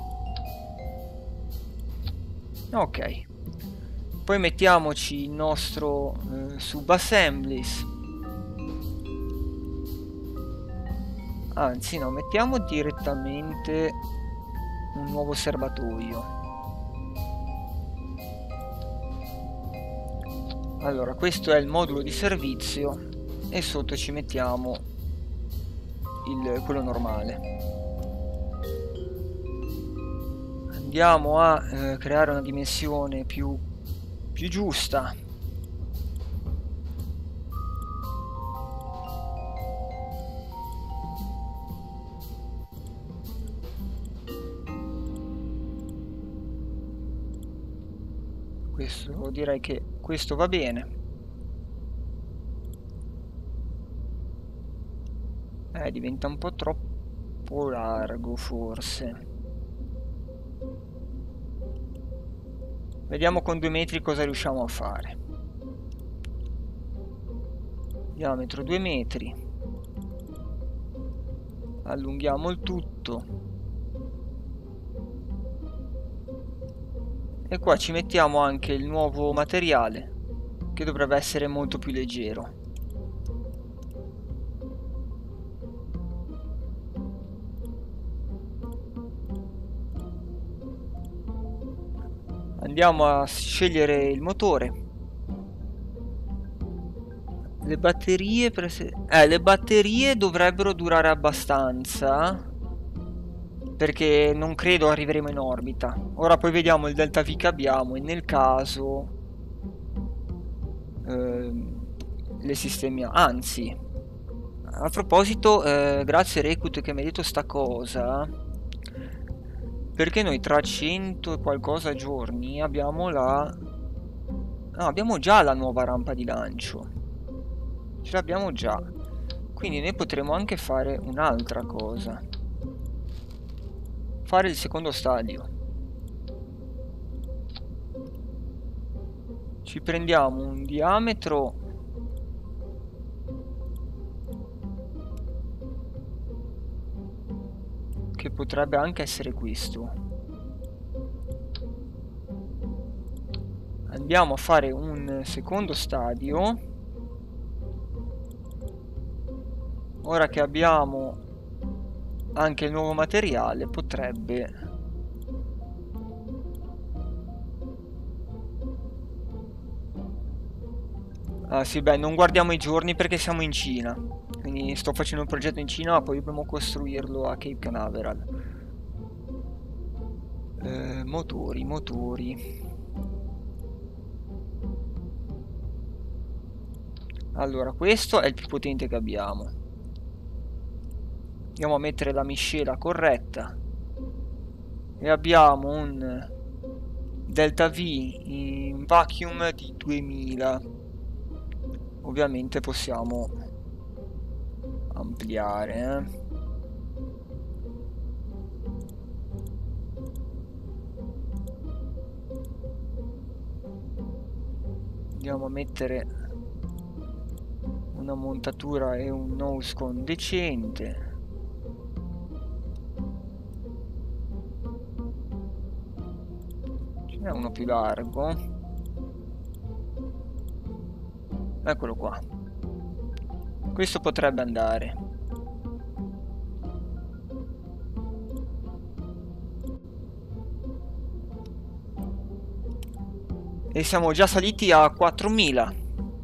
Ok, poi mettiamoci il nostro eh, subassemblies, anzi no, mettiamo direttamente un nuovo serbatoio. Allora, questo è il modulo di servizio e sotto ci mettiamo il, quello normale. Andiamo a eh, creare una dimensione più, più giusta. Questo, direi che questo va bene. Eh, diventa un po' troppo largo forse. Vediamo con due metri cosa riusciamo a fare. Diametro due metri. Allunghiamo il tutto. E qua ci mettiamo anche il nuovo materiale, che dovrebbe essere molto più leggero. Andiamo a scegliere il motore. Le batterie, per se... eh, le batterie dovrebbero durare abbastanza, perché non credo arriveremo in orbita. Ora poi vediamo il delta V che abbiamo e nel caso ehm, le sistemiamo. Anzi, a proposito, eh, grazie Rekut che mi hai detto sta cosa, perché noi tra cento e qualcosa giorni abbiamo la... no, abbiamo già la nuova rampa di lancio. Ce l'abbiamo già. Quindi ne potremo anche fare un'altra cosa. Fare il secondo stadio. Ci prendiamo un diametro che potrebbe anche essere questo. Andiamo a fare un secondo stadio. Ora che abbiamo anche il nuovo materiale, potrebbe... Ah sì, beh, non guardiamo i giorni perché siamo in Cina. Quindi sto facendo un progetto in Cina, ma poi dobbiamo costruirlo a Cape Canaveral. Eh, motori, motori. Allora, questo è il più potente che abbiamo. Andiamo a mettere la miscela corretta. E abbiamo un delta V in vacuum di duemila. Ovviamente possiamo ampliare, eh. Andiamo a mettere una montatura e un nose cone decente. Ce n'è uno più largo. Eccolo qua. Questo potrebbe andare. E siamo già saliti a quattromila.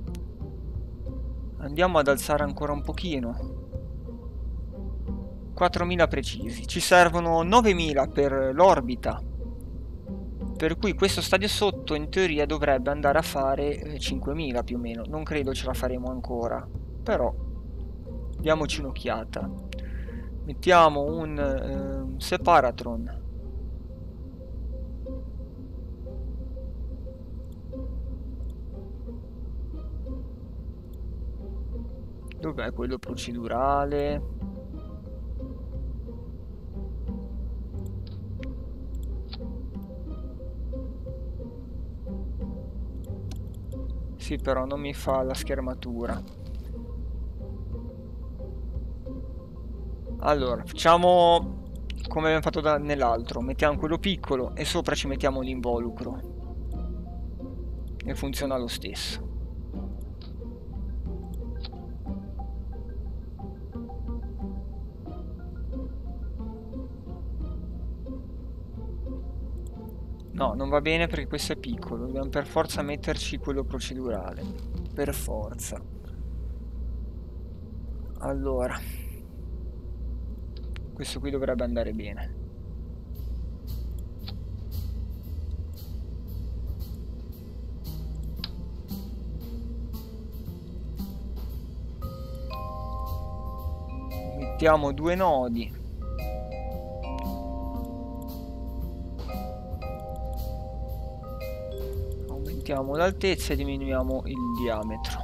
Andiamo ad alzare ancora un pochino. quattromila precisi. Ci servono novemila per l'orbita. Per cui questo stadio sotto in teoria dovrebbe andare a fare cinquemila più o meno. Non credo ce la faremo ancora. Però diamoci un'occhiata. Mettiamo un eh, separatron. Dov'è quello procedurale? Sì, però non mi fa la schermatura. Allora, facciamo come abbiamo fatto nell'altro. Mettiamo quello piccolo e sopra ci mettiamo l'involucro. E funziona lo stesso. No, non va bene perché questo è piccolo. Dobbiamo per forza metterci quello procedurale. Per forza. Allora. Questo qui dovrebbe andare bene. mettiamo due nodi. Aumentiamo l'altezza e diminuiamo il diametro.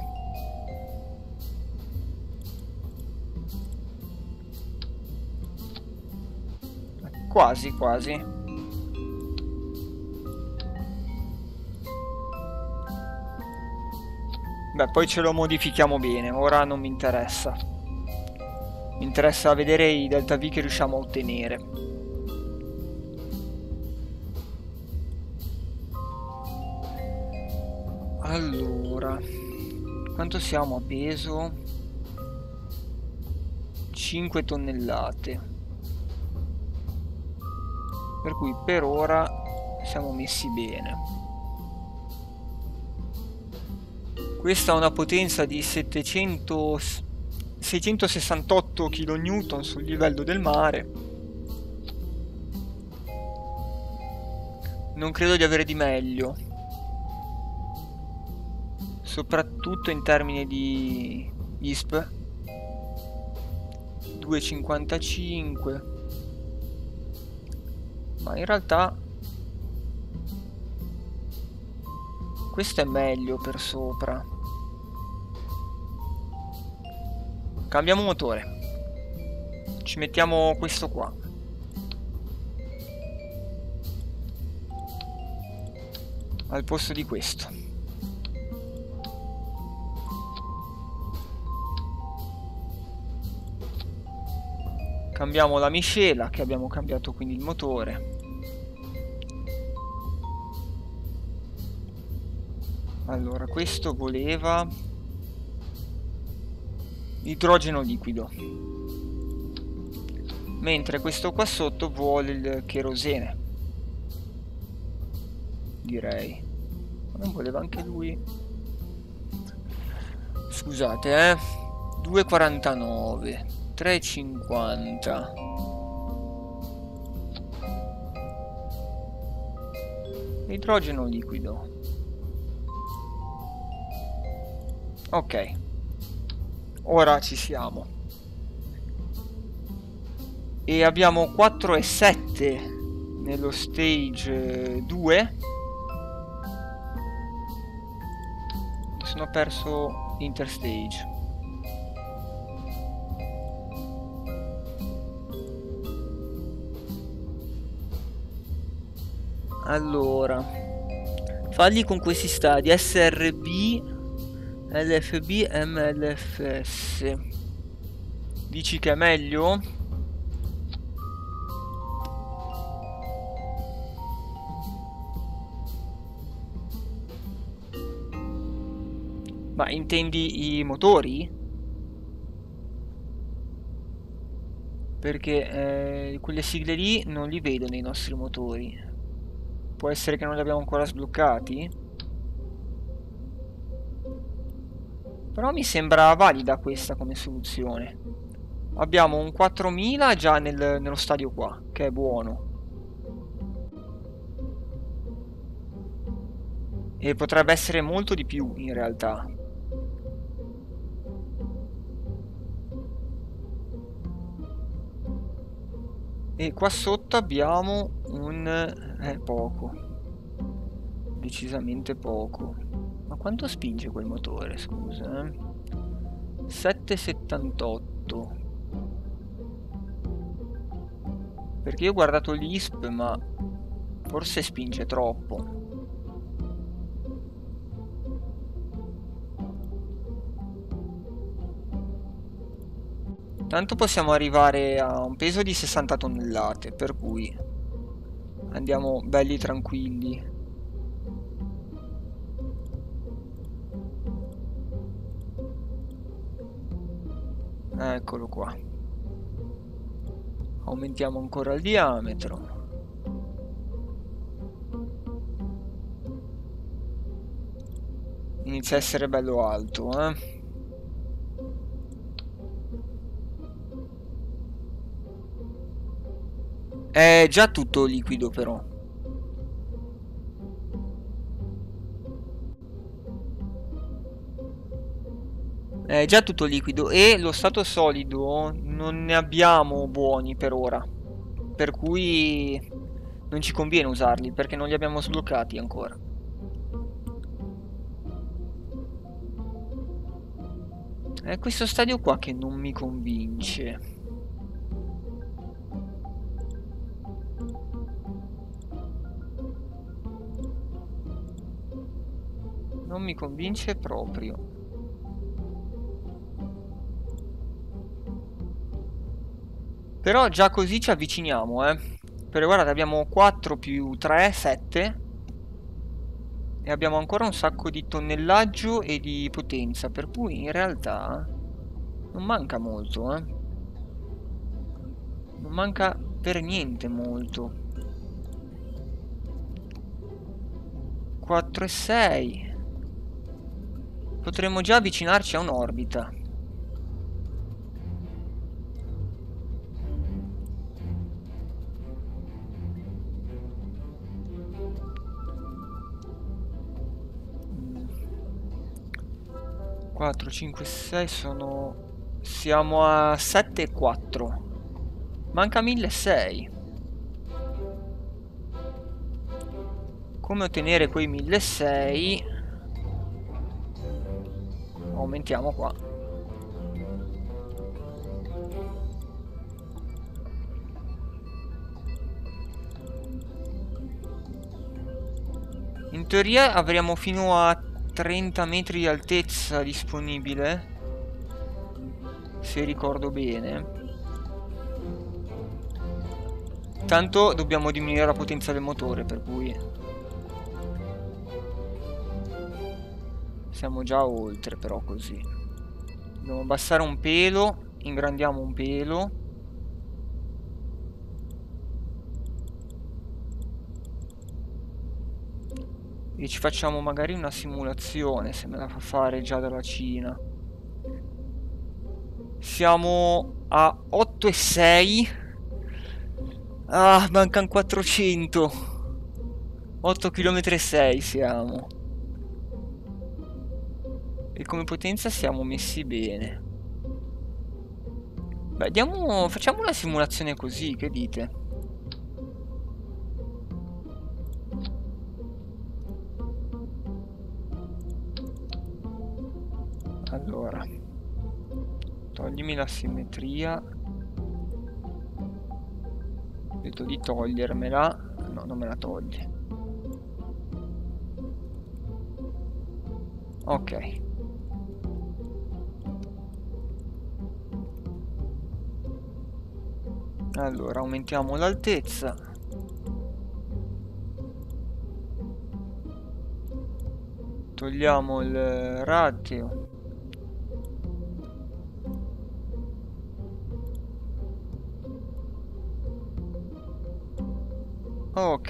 Quasi, quasi. Beh, poi ce lo modifichiamo bene, ora non mi interessa. Mi interessa vedere i delta V che riusciamo a ottenere. Allora, quanto siamo a peso? cinque tonnellate. Per cui per ora siamo messi bene. Questa ha una potenza di settecento, seicentosessantotto kilonewton sul livello del mare. Non credo di avere di meglio. Soprattutto in termini di I S P. due virgola cinquantacinque. Ma in realtà questo è meglio per sopra. Cambiamo motore. Ci mettiamo questo qua. Al posto di questo. Cambiamo la miscela, che abbiamo cambiato quindi il motore. Allora, questo voleva idrogeno liquido, mentre questo qua sotto vuole il cherosene, direi. Non voleva anche lui? Scusate, eh. due virgola quarantanove, tre virgola cinquanta. Idrogeno liquido. Ok, ora ci siamo. E abbiamo quattro e sette nello stage due. Mi sono perso interstage. Allora, falli con questi stadi S R B, L F B, M L F S. Dici che è meglio? Ma intendi i motori? Perché eh, quelle sigle lì non li vedo nei nostri motori. Può essere che non li abbiamo ancora sbloccati? Però mi sembra valida questa come soluzione. Abbiamo un quattromila già nel, nello stadio qua, che è buono. E potrebbe essere molto di più in realtà. E qua sotto abbiamo un... eh, poco. Decisamente poco. Ma quanto spinge quel motore, scusa? Eh? sette virgola settantotto. Perché io ho guardato l'I S P, ma forse spinge troppo. Tanto possiamo arrivare a un peso di sessanta tonnellate, per cui andiamo belli tranquilli. Eccolo qua. Aumentiamo ancora il diametro. Inizia a essere bello alto, eh. È già tutto liquido però. È già tutto liquido e lo stato solido non ne abbiamo buoni per ora. Per cui non ci conviene usarli perché non li abbiamo sbloccati ancora. È questo stadio qua che non mi convince. Non mi convince proprio. Però già così ci avviciniamo, eh. Perché guardate, abbiamo quattro più tre, sette. E abbiamo ancora un sacco di tonnellaggio e di potenza. Per cui in realtà non manca molto, eh. Non manca per niente molto. quattro e sei. Potremmo già avvicinarci a un'orbita. quattro, cinque, sei sono... Siamo a sette e quattro. Manca milleseicento. Come ottenere quei milleseicento? Aumentiamo qua. In teoria avremo fino a trenta metri di altezza disponibile, se ricordo bene. Tanto dobbiamo diminuire la potenza del motore, per cui siamo già oltre, però così. Dobbiamo abbassare un pelo, ingrandiamo un pelo. E ci facciamo magari una simulazione, se me la fa fare già dalla Cina. Siamo a otto e sei. Ah, mancano quattrocento. otto chilometri e sei siamo. E come potenza siamo messi bene. Beh, diamo, facciamo una simulazione così, che dite? Allora, toglimi la simmetria. Ho detto di togliermela. No, non me la toglie. Ok. Allora, aumentiamo l'altezza. Togliamo il ratio. Ok.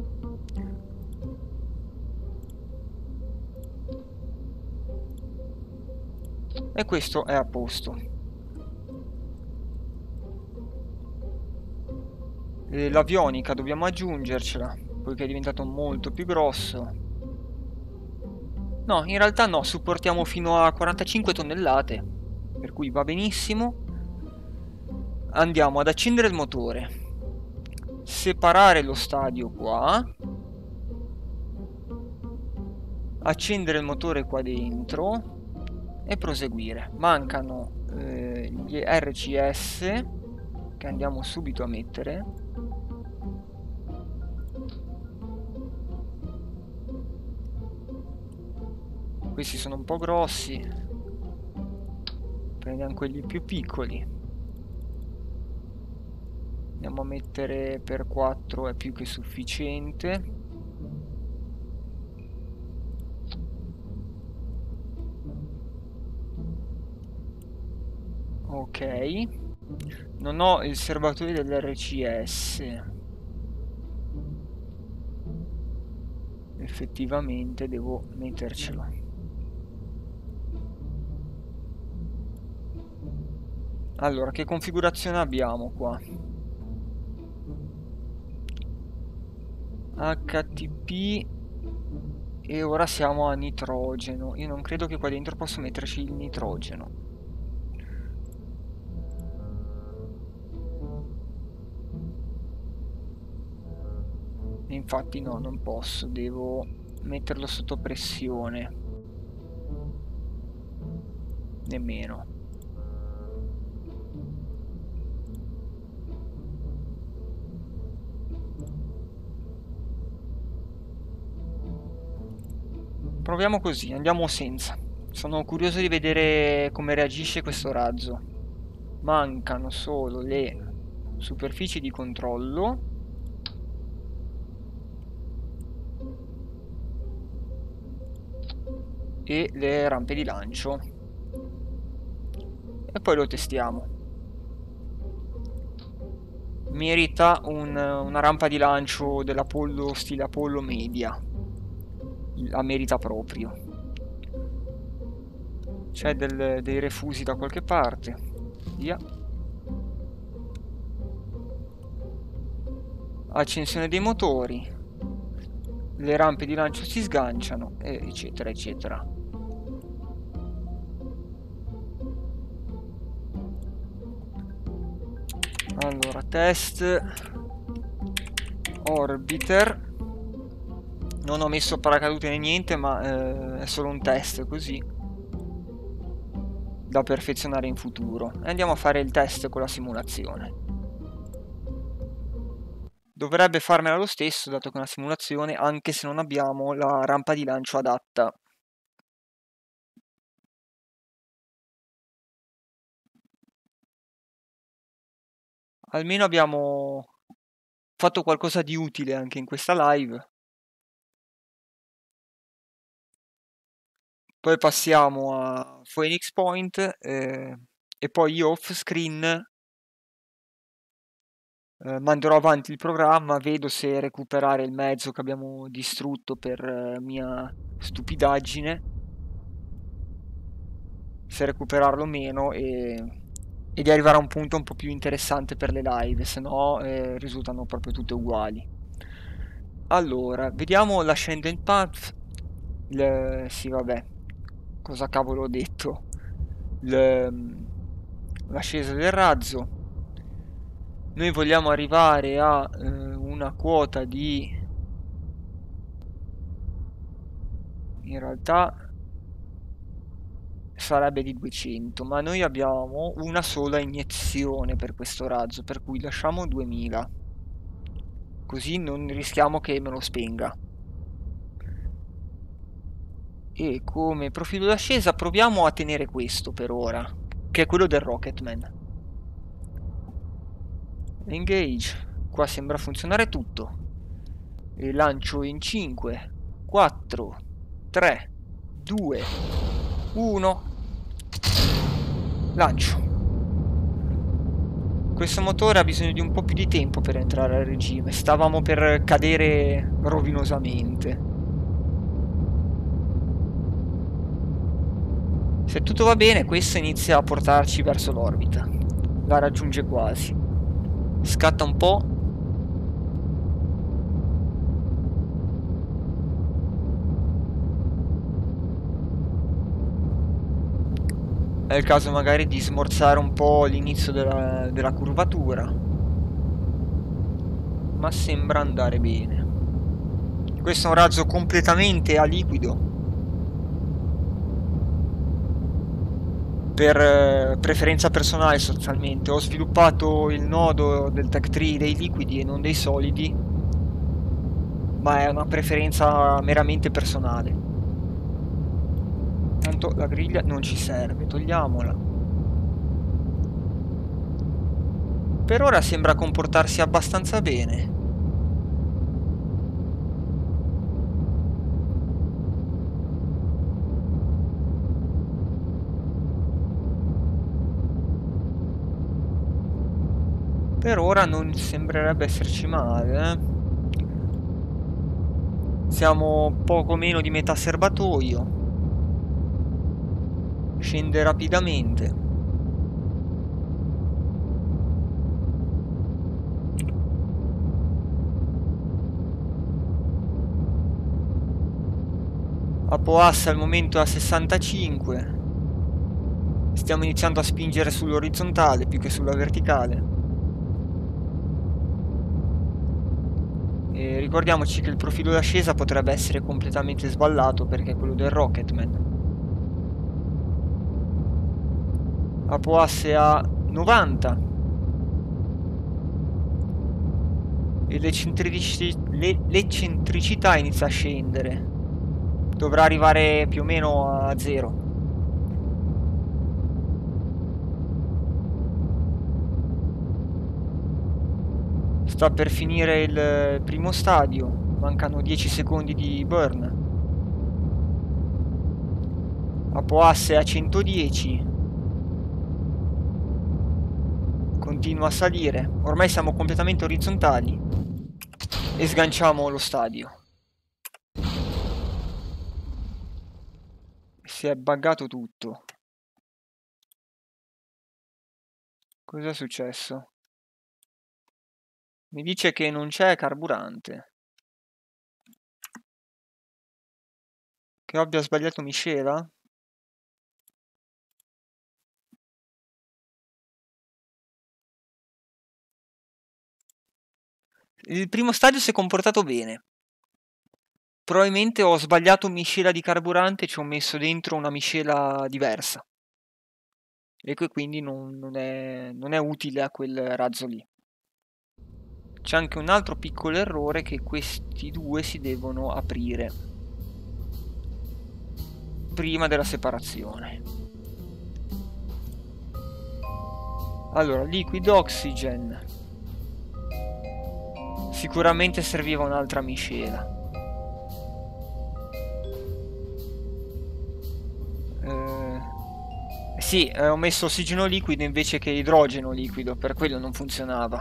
E questo è a posto. E l'avionica dobbiamo aggiungercela, poiché è diventato molto più grosso. No, in realtà no, supportiamo fino a quarantacinque tonnellate, per cui va benissimo. Andiamo ad accendere il motore. Separare lo stadio qua. Accendere il motore qua dentro. E proseguire. Mancano eh, gli R C S, che andiamo subito a mettere. Questi sono un po' grossi. Prendiamo quelli più piccoli. Andiamo a mettere per quattro, è più che sufficiente. Ok. Non ho il serbatoio dell'R C S. Effettivamente devo mettercelo. Allora, che configurazione abbiamo qua? H T P E ora siamo a nitrogeno. Io non credo che qua dentro posso metterci il nitrogeno. E infatti no, non posso. Devo metterlo sotto pressione. Nemmeno. Proviamo così, andiamo senza. Sono curioso di vedere come reagisce questo razzo. Mancano solo le superfici di controllo. E le rampe di lancio. E poi lo testiamo. Merita un, una rampa di lancio dell'Apollo stile Apollo media. La merita proprio. C'è del, dei refusi da qualche parte. Via. Accensione dei motori. Le rampe di lancio si sganciano, eccetera, eccetera. Allora, test. Orbiter. Non ho messo paracadute né niente, ma eh, è solo un test così, da perfezionare in futuro. E andiamo a fare il test con la simulazione. Dovrebbe farmela lo stesso, dato che è una simulazione, anche se non abbiamo la rampa di lancio adatta. Almeno abbiamo fatto qualcosa di utile anche in questa live. Poi passiamo a Phoenix Point eh, e poi io off screen eh, manderò avanti il programma, vedo se recuperare il mezzo che abbiamo distrutto per eh, mia stupidaggine, se recuperarlo o meno e, e di arrivare a un punto un po' più interessante per le live, se no eh, risultano proprio tutte uguali. Allora, vediamo l'Ascendant Path. Il, sì, vabbè, cosa cavolo ho detto? L'ascesa del razzo. Noi vogliamo arrivare a eh, una quota di, in realtà sarebbe di duecento, ma noi abbiamo una sola iniezione per questo razzo, per cui lasciamo duemila, così non rischiamo che me lo spenga. E come profilo d'ascesa proviamo a tenere questo per ora, che è quello del Rocketman. Engage, qua sembra funzionare tutto. E lancio in cinque, quattro, tre, due, uno. Lancio. Questo motore ha bisogno di un po' più di tempo per entrare a regime. Stavamo per cadere rovinosamente. Se tutto va bene, questo inizia a portarci verso l'orbita. La raggiunge quasi. Scatta un po'. È il caso magari di smorzare un po' l'inizio della, della curvatura. Ma sembra andare bene. Questo è un razzo completamente a liquido. Per eh, preferenza personale sostanzialmente. Ho sviluppato il nodo del Tech Tree dei liquidi e non dei solidi. Ma è una preferenza meramente personale. Tanto la griglia non ci serve, togliamola. Per ora sembra comportarsi abbastanza bene. Per ora non sembrerebbe esserci male, eh? Siamo poco meno di metà serbatoio. Scende rapidamente. Apoasse al momento a sessantacinque. Stiamo iniziando a spingere sull'orizzontale più che sulla verticale. E ricordiamoci che il profilo d'ascesa potrebbe essere completamente sballato perché è quello del Rocketman. Apoasse a novanta. E l'eccentricità inizia a scendere. Dovrà arrivare più o meno a zero. Sta per finire il primo stadio, mancano dieci secondi di burn. Apoasse a centodieci. Continua a salire. Ormai siamo completamente orizzontali. E sganciamo lo stadio. Si è buggato tutto. Cos'è successo? Mi dice che non c'è carburante. Che abbia sbagliato miscela? Il primo stadio si è comportato bene. Probabilmente ho sbagliato miscela di carburante e ci ho messo dentro una miscela diversa. E che quindi non, non, è, non è utile a quel razzo lì. C'è anche un altro piccolo errore, che questi due si devono aprire prima della separazione. Allora, liquid oxygen. Sicuramente serviva un'altra miscela. Eh, sì, eh, ho messo ossigeno liquido invece che idrogeno liquido, per quello non funzionava.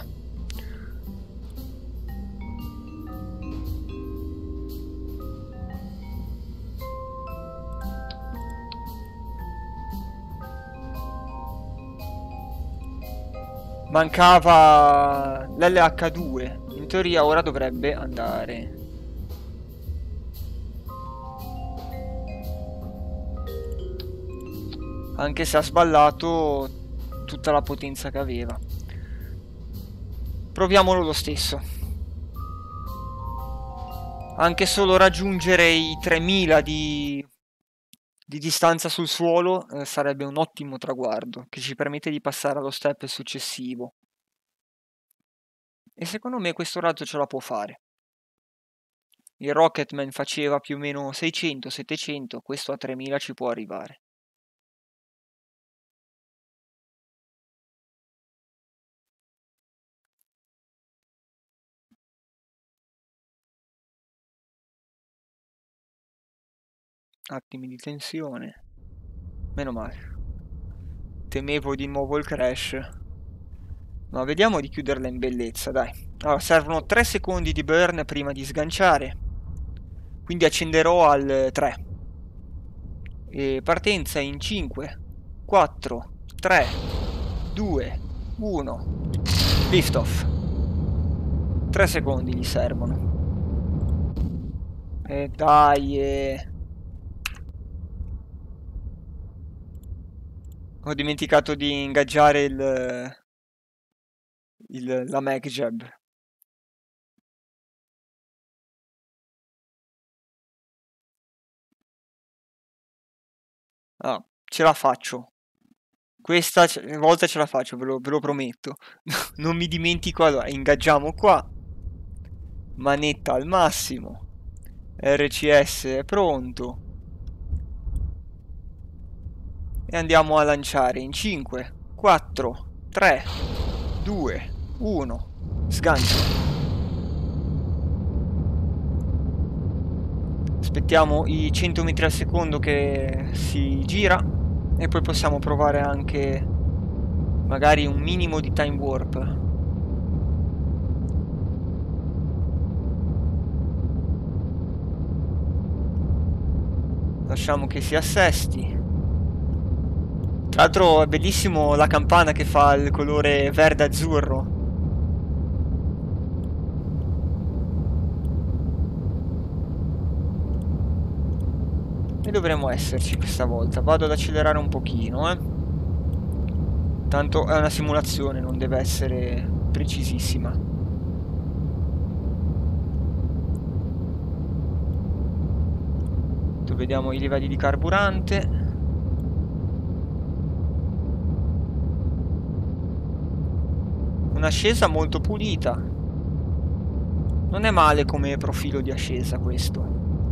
Mancava l'L H due. In teoria ora dovrebbe andare. Anche se ha sballato tutta la potenza che aveva. Proviamolo lo stesso. Anche solo raggiungere i tremila di, di distanza sul suolo eh, sarebbe un ottimo traguardo che ci permette di passare allo step successivo. E secondo me questo razzo ce la può fare. Il Rocketman faceva più o meno seicento settecento, questo a tremila ci può arrivare. Attimi di tensione. Meno male. Temevo di nuovo il crash. Ma vediamo di chiuderla in bellezza, dai. Allora, servono tre secondi di burn prima di sganciare. Quindi accenderò al tre. E partenza in cinque, quattro, tre, due, uno. Lift off. tre secondi gli servono. E dai, eh. Ho dimenticato di ingaggiare il, il, la MagJab. Ah, ce la faccio. Questa volta ce la faccio, ve lo, ve lo prometto. Non mi dimentico. Allora, ingaggiamo qua. Manetta al massimo. R C S è pronto. E andiamo a lanciare in cinque, quattro, tre, due, uno. Sgancio. Aspettiamo i cento metri al secondo che si gira e poi possiamo provare anche magari un minimo di time warp. Lasciamo che si assesti. Tra l'altro è bellissimo la campana che fa il colore verde-azzurro. E dovremmo esserci questa volta. Vado ad accelerare un pochino, eh. Tanto è una simulazione, non deve essere precisissima. Vediamo i livelli di carburante. Un'ascesa molto pulita. Non è male come profilo di ascesa questo.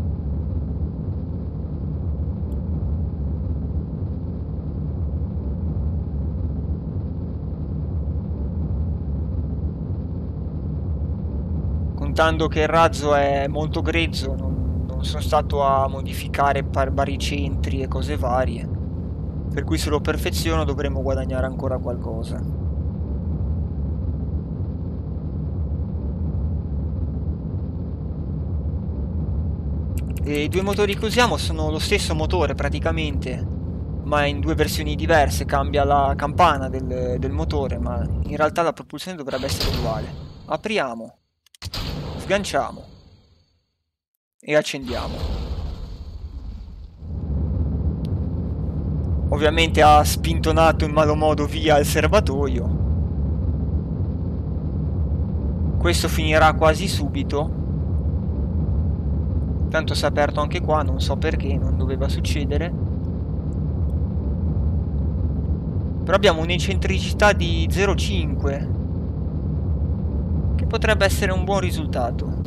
Contando che il razzo è molto grezzo, non, non sono stato a modificare baricentri e cose varie. Per cui se lo perfeziono dovremmo guadagnare ancora qualcosa. E i due motori che usiamo sono lo stesso motore praticamente, ma in due versioni diverse. Cambia la campana del, del motore, ma in realtà la propulsione dovrebbe essere uguale. Apriamo, sganciamo e accendiamo. Ovviamente ha spintonato in malo modo via il serbatoio. Questo finirà quasi subito. Tanto si è aperto anche qua, non so perché, non doveva succedere. Però abbiamo un'eccentricità di zero virgola cinque, che potrebbe essere un buon risultato.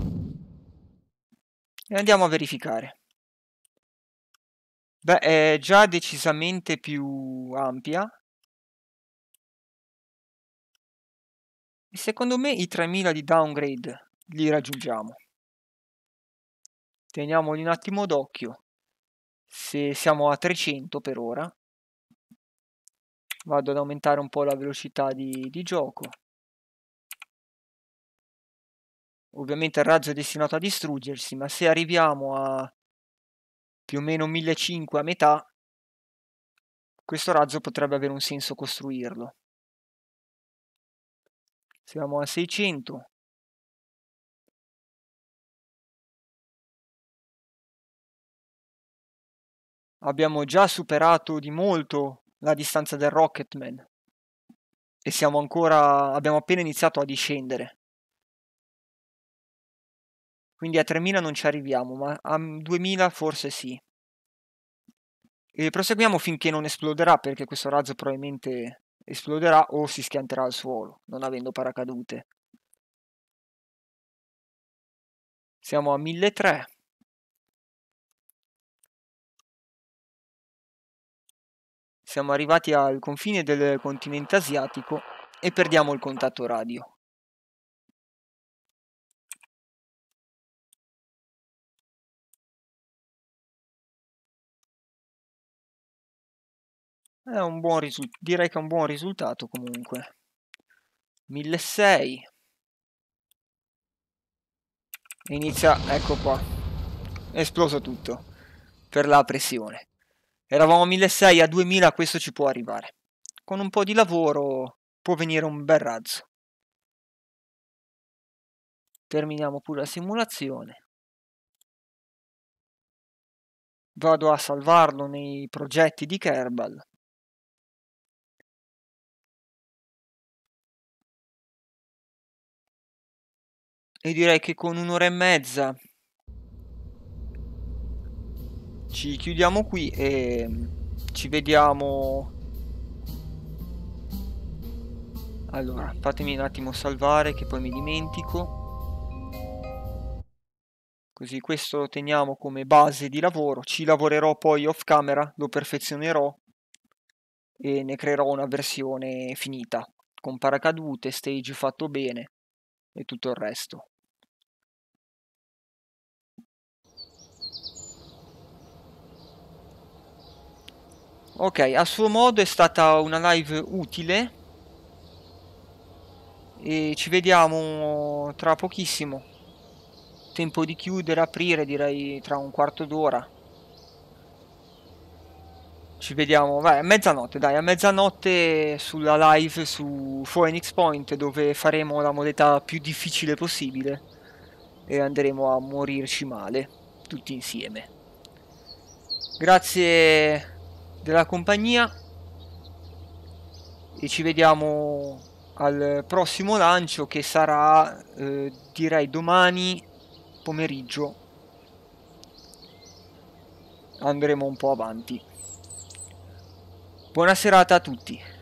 E andiamo a verificare. Beh, è già decisamente più ampia. E secondo me i tremila di downgrade li raggiungiamo. Teniamoli un attimo d'occhio. Se siamo a trecento per ora, vado ad aumentare un po' la velocità di, di gioco. Ovviamente il razzo è destinato a distruggersi, ma se arriviamo a più o meno millecinquecento a metà, questo razzo potrebbe avere un senso costruirlo. Siamo a seicento. Abbiamo già superato di molto la distanza del Rocketman e siamo ancora, abbiamo appena iniziato a discendere. Quindi a tremila non ci arriviamo, ma a duemila forse sì. E proseguiamo finché non esploderà, perché questo razzo probabilmente esploderà o si schianterà al suolo, non avendo paracadute. Siamo a milletrecento. Siamo arrivati al confine del continente asiatico e perdiamo il contatto radio. È un buon risultato, direi che è un buon risultato comunque. milleseicento. Inizia, ecco qua. È esploso tutto per la pressione. Eravamo a milleseicento, a duemila questo ci può arrivare. Con un po' di lavoro può venire un bel razzo. Terminiamo pure la simulazione. Vado a salvarlo nei progetti di Kerbal. E direi che con un'ora e mezza ci chiudiamo qui e ci vediamo. Allora, fatemi un attimo salvare che poi mi dimentico. Così questo lo teniamo come base di lavoro. Ci lavorerò poi off camera, lo perfezionerò e ne creerò una versione finita, con paracadute, stage fatto bene e tutto il resto. Ok, a suo modo è stata una live utile e ci vediamo tra pochissimo. Tempo di chiudere, aprire, direi tra un quarto d'ora. Ci vediamo, vai, a mezzanotte, dai, a mezzanotte sulla live su Phoenix Point, dove faremo la modalità più difficile possibile e andremo a morirci male, tutti insieme. Grazie della compagnia e ci vediamo al prossimo lancio che sarà eh, direi domani pomeriggio. Andremo un po' avanti. Buona serata a tutti.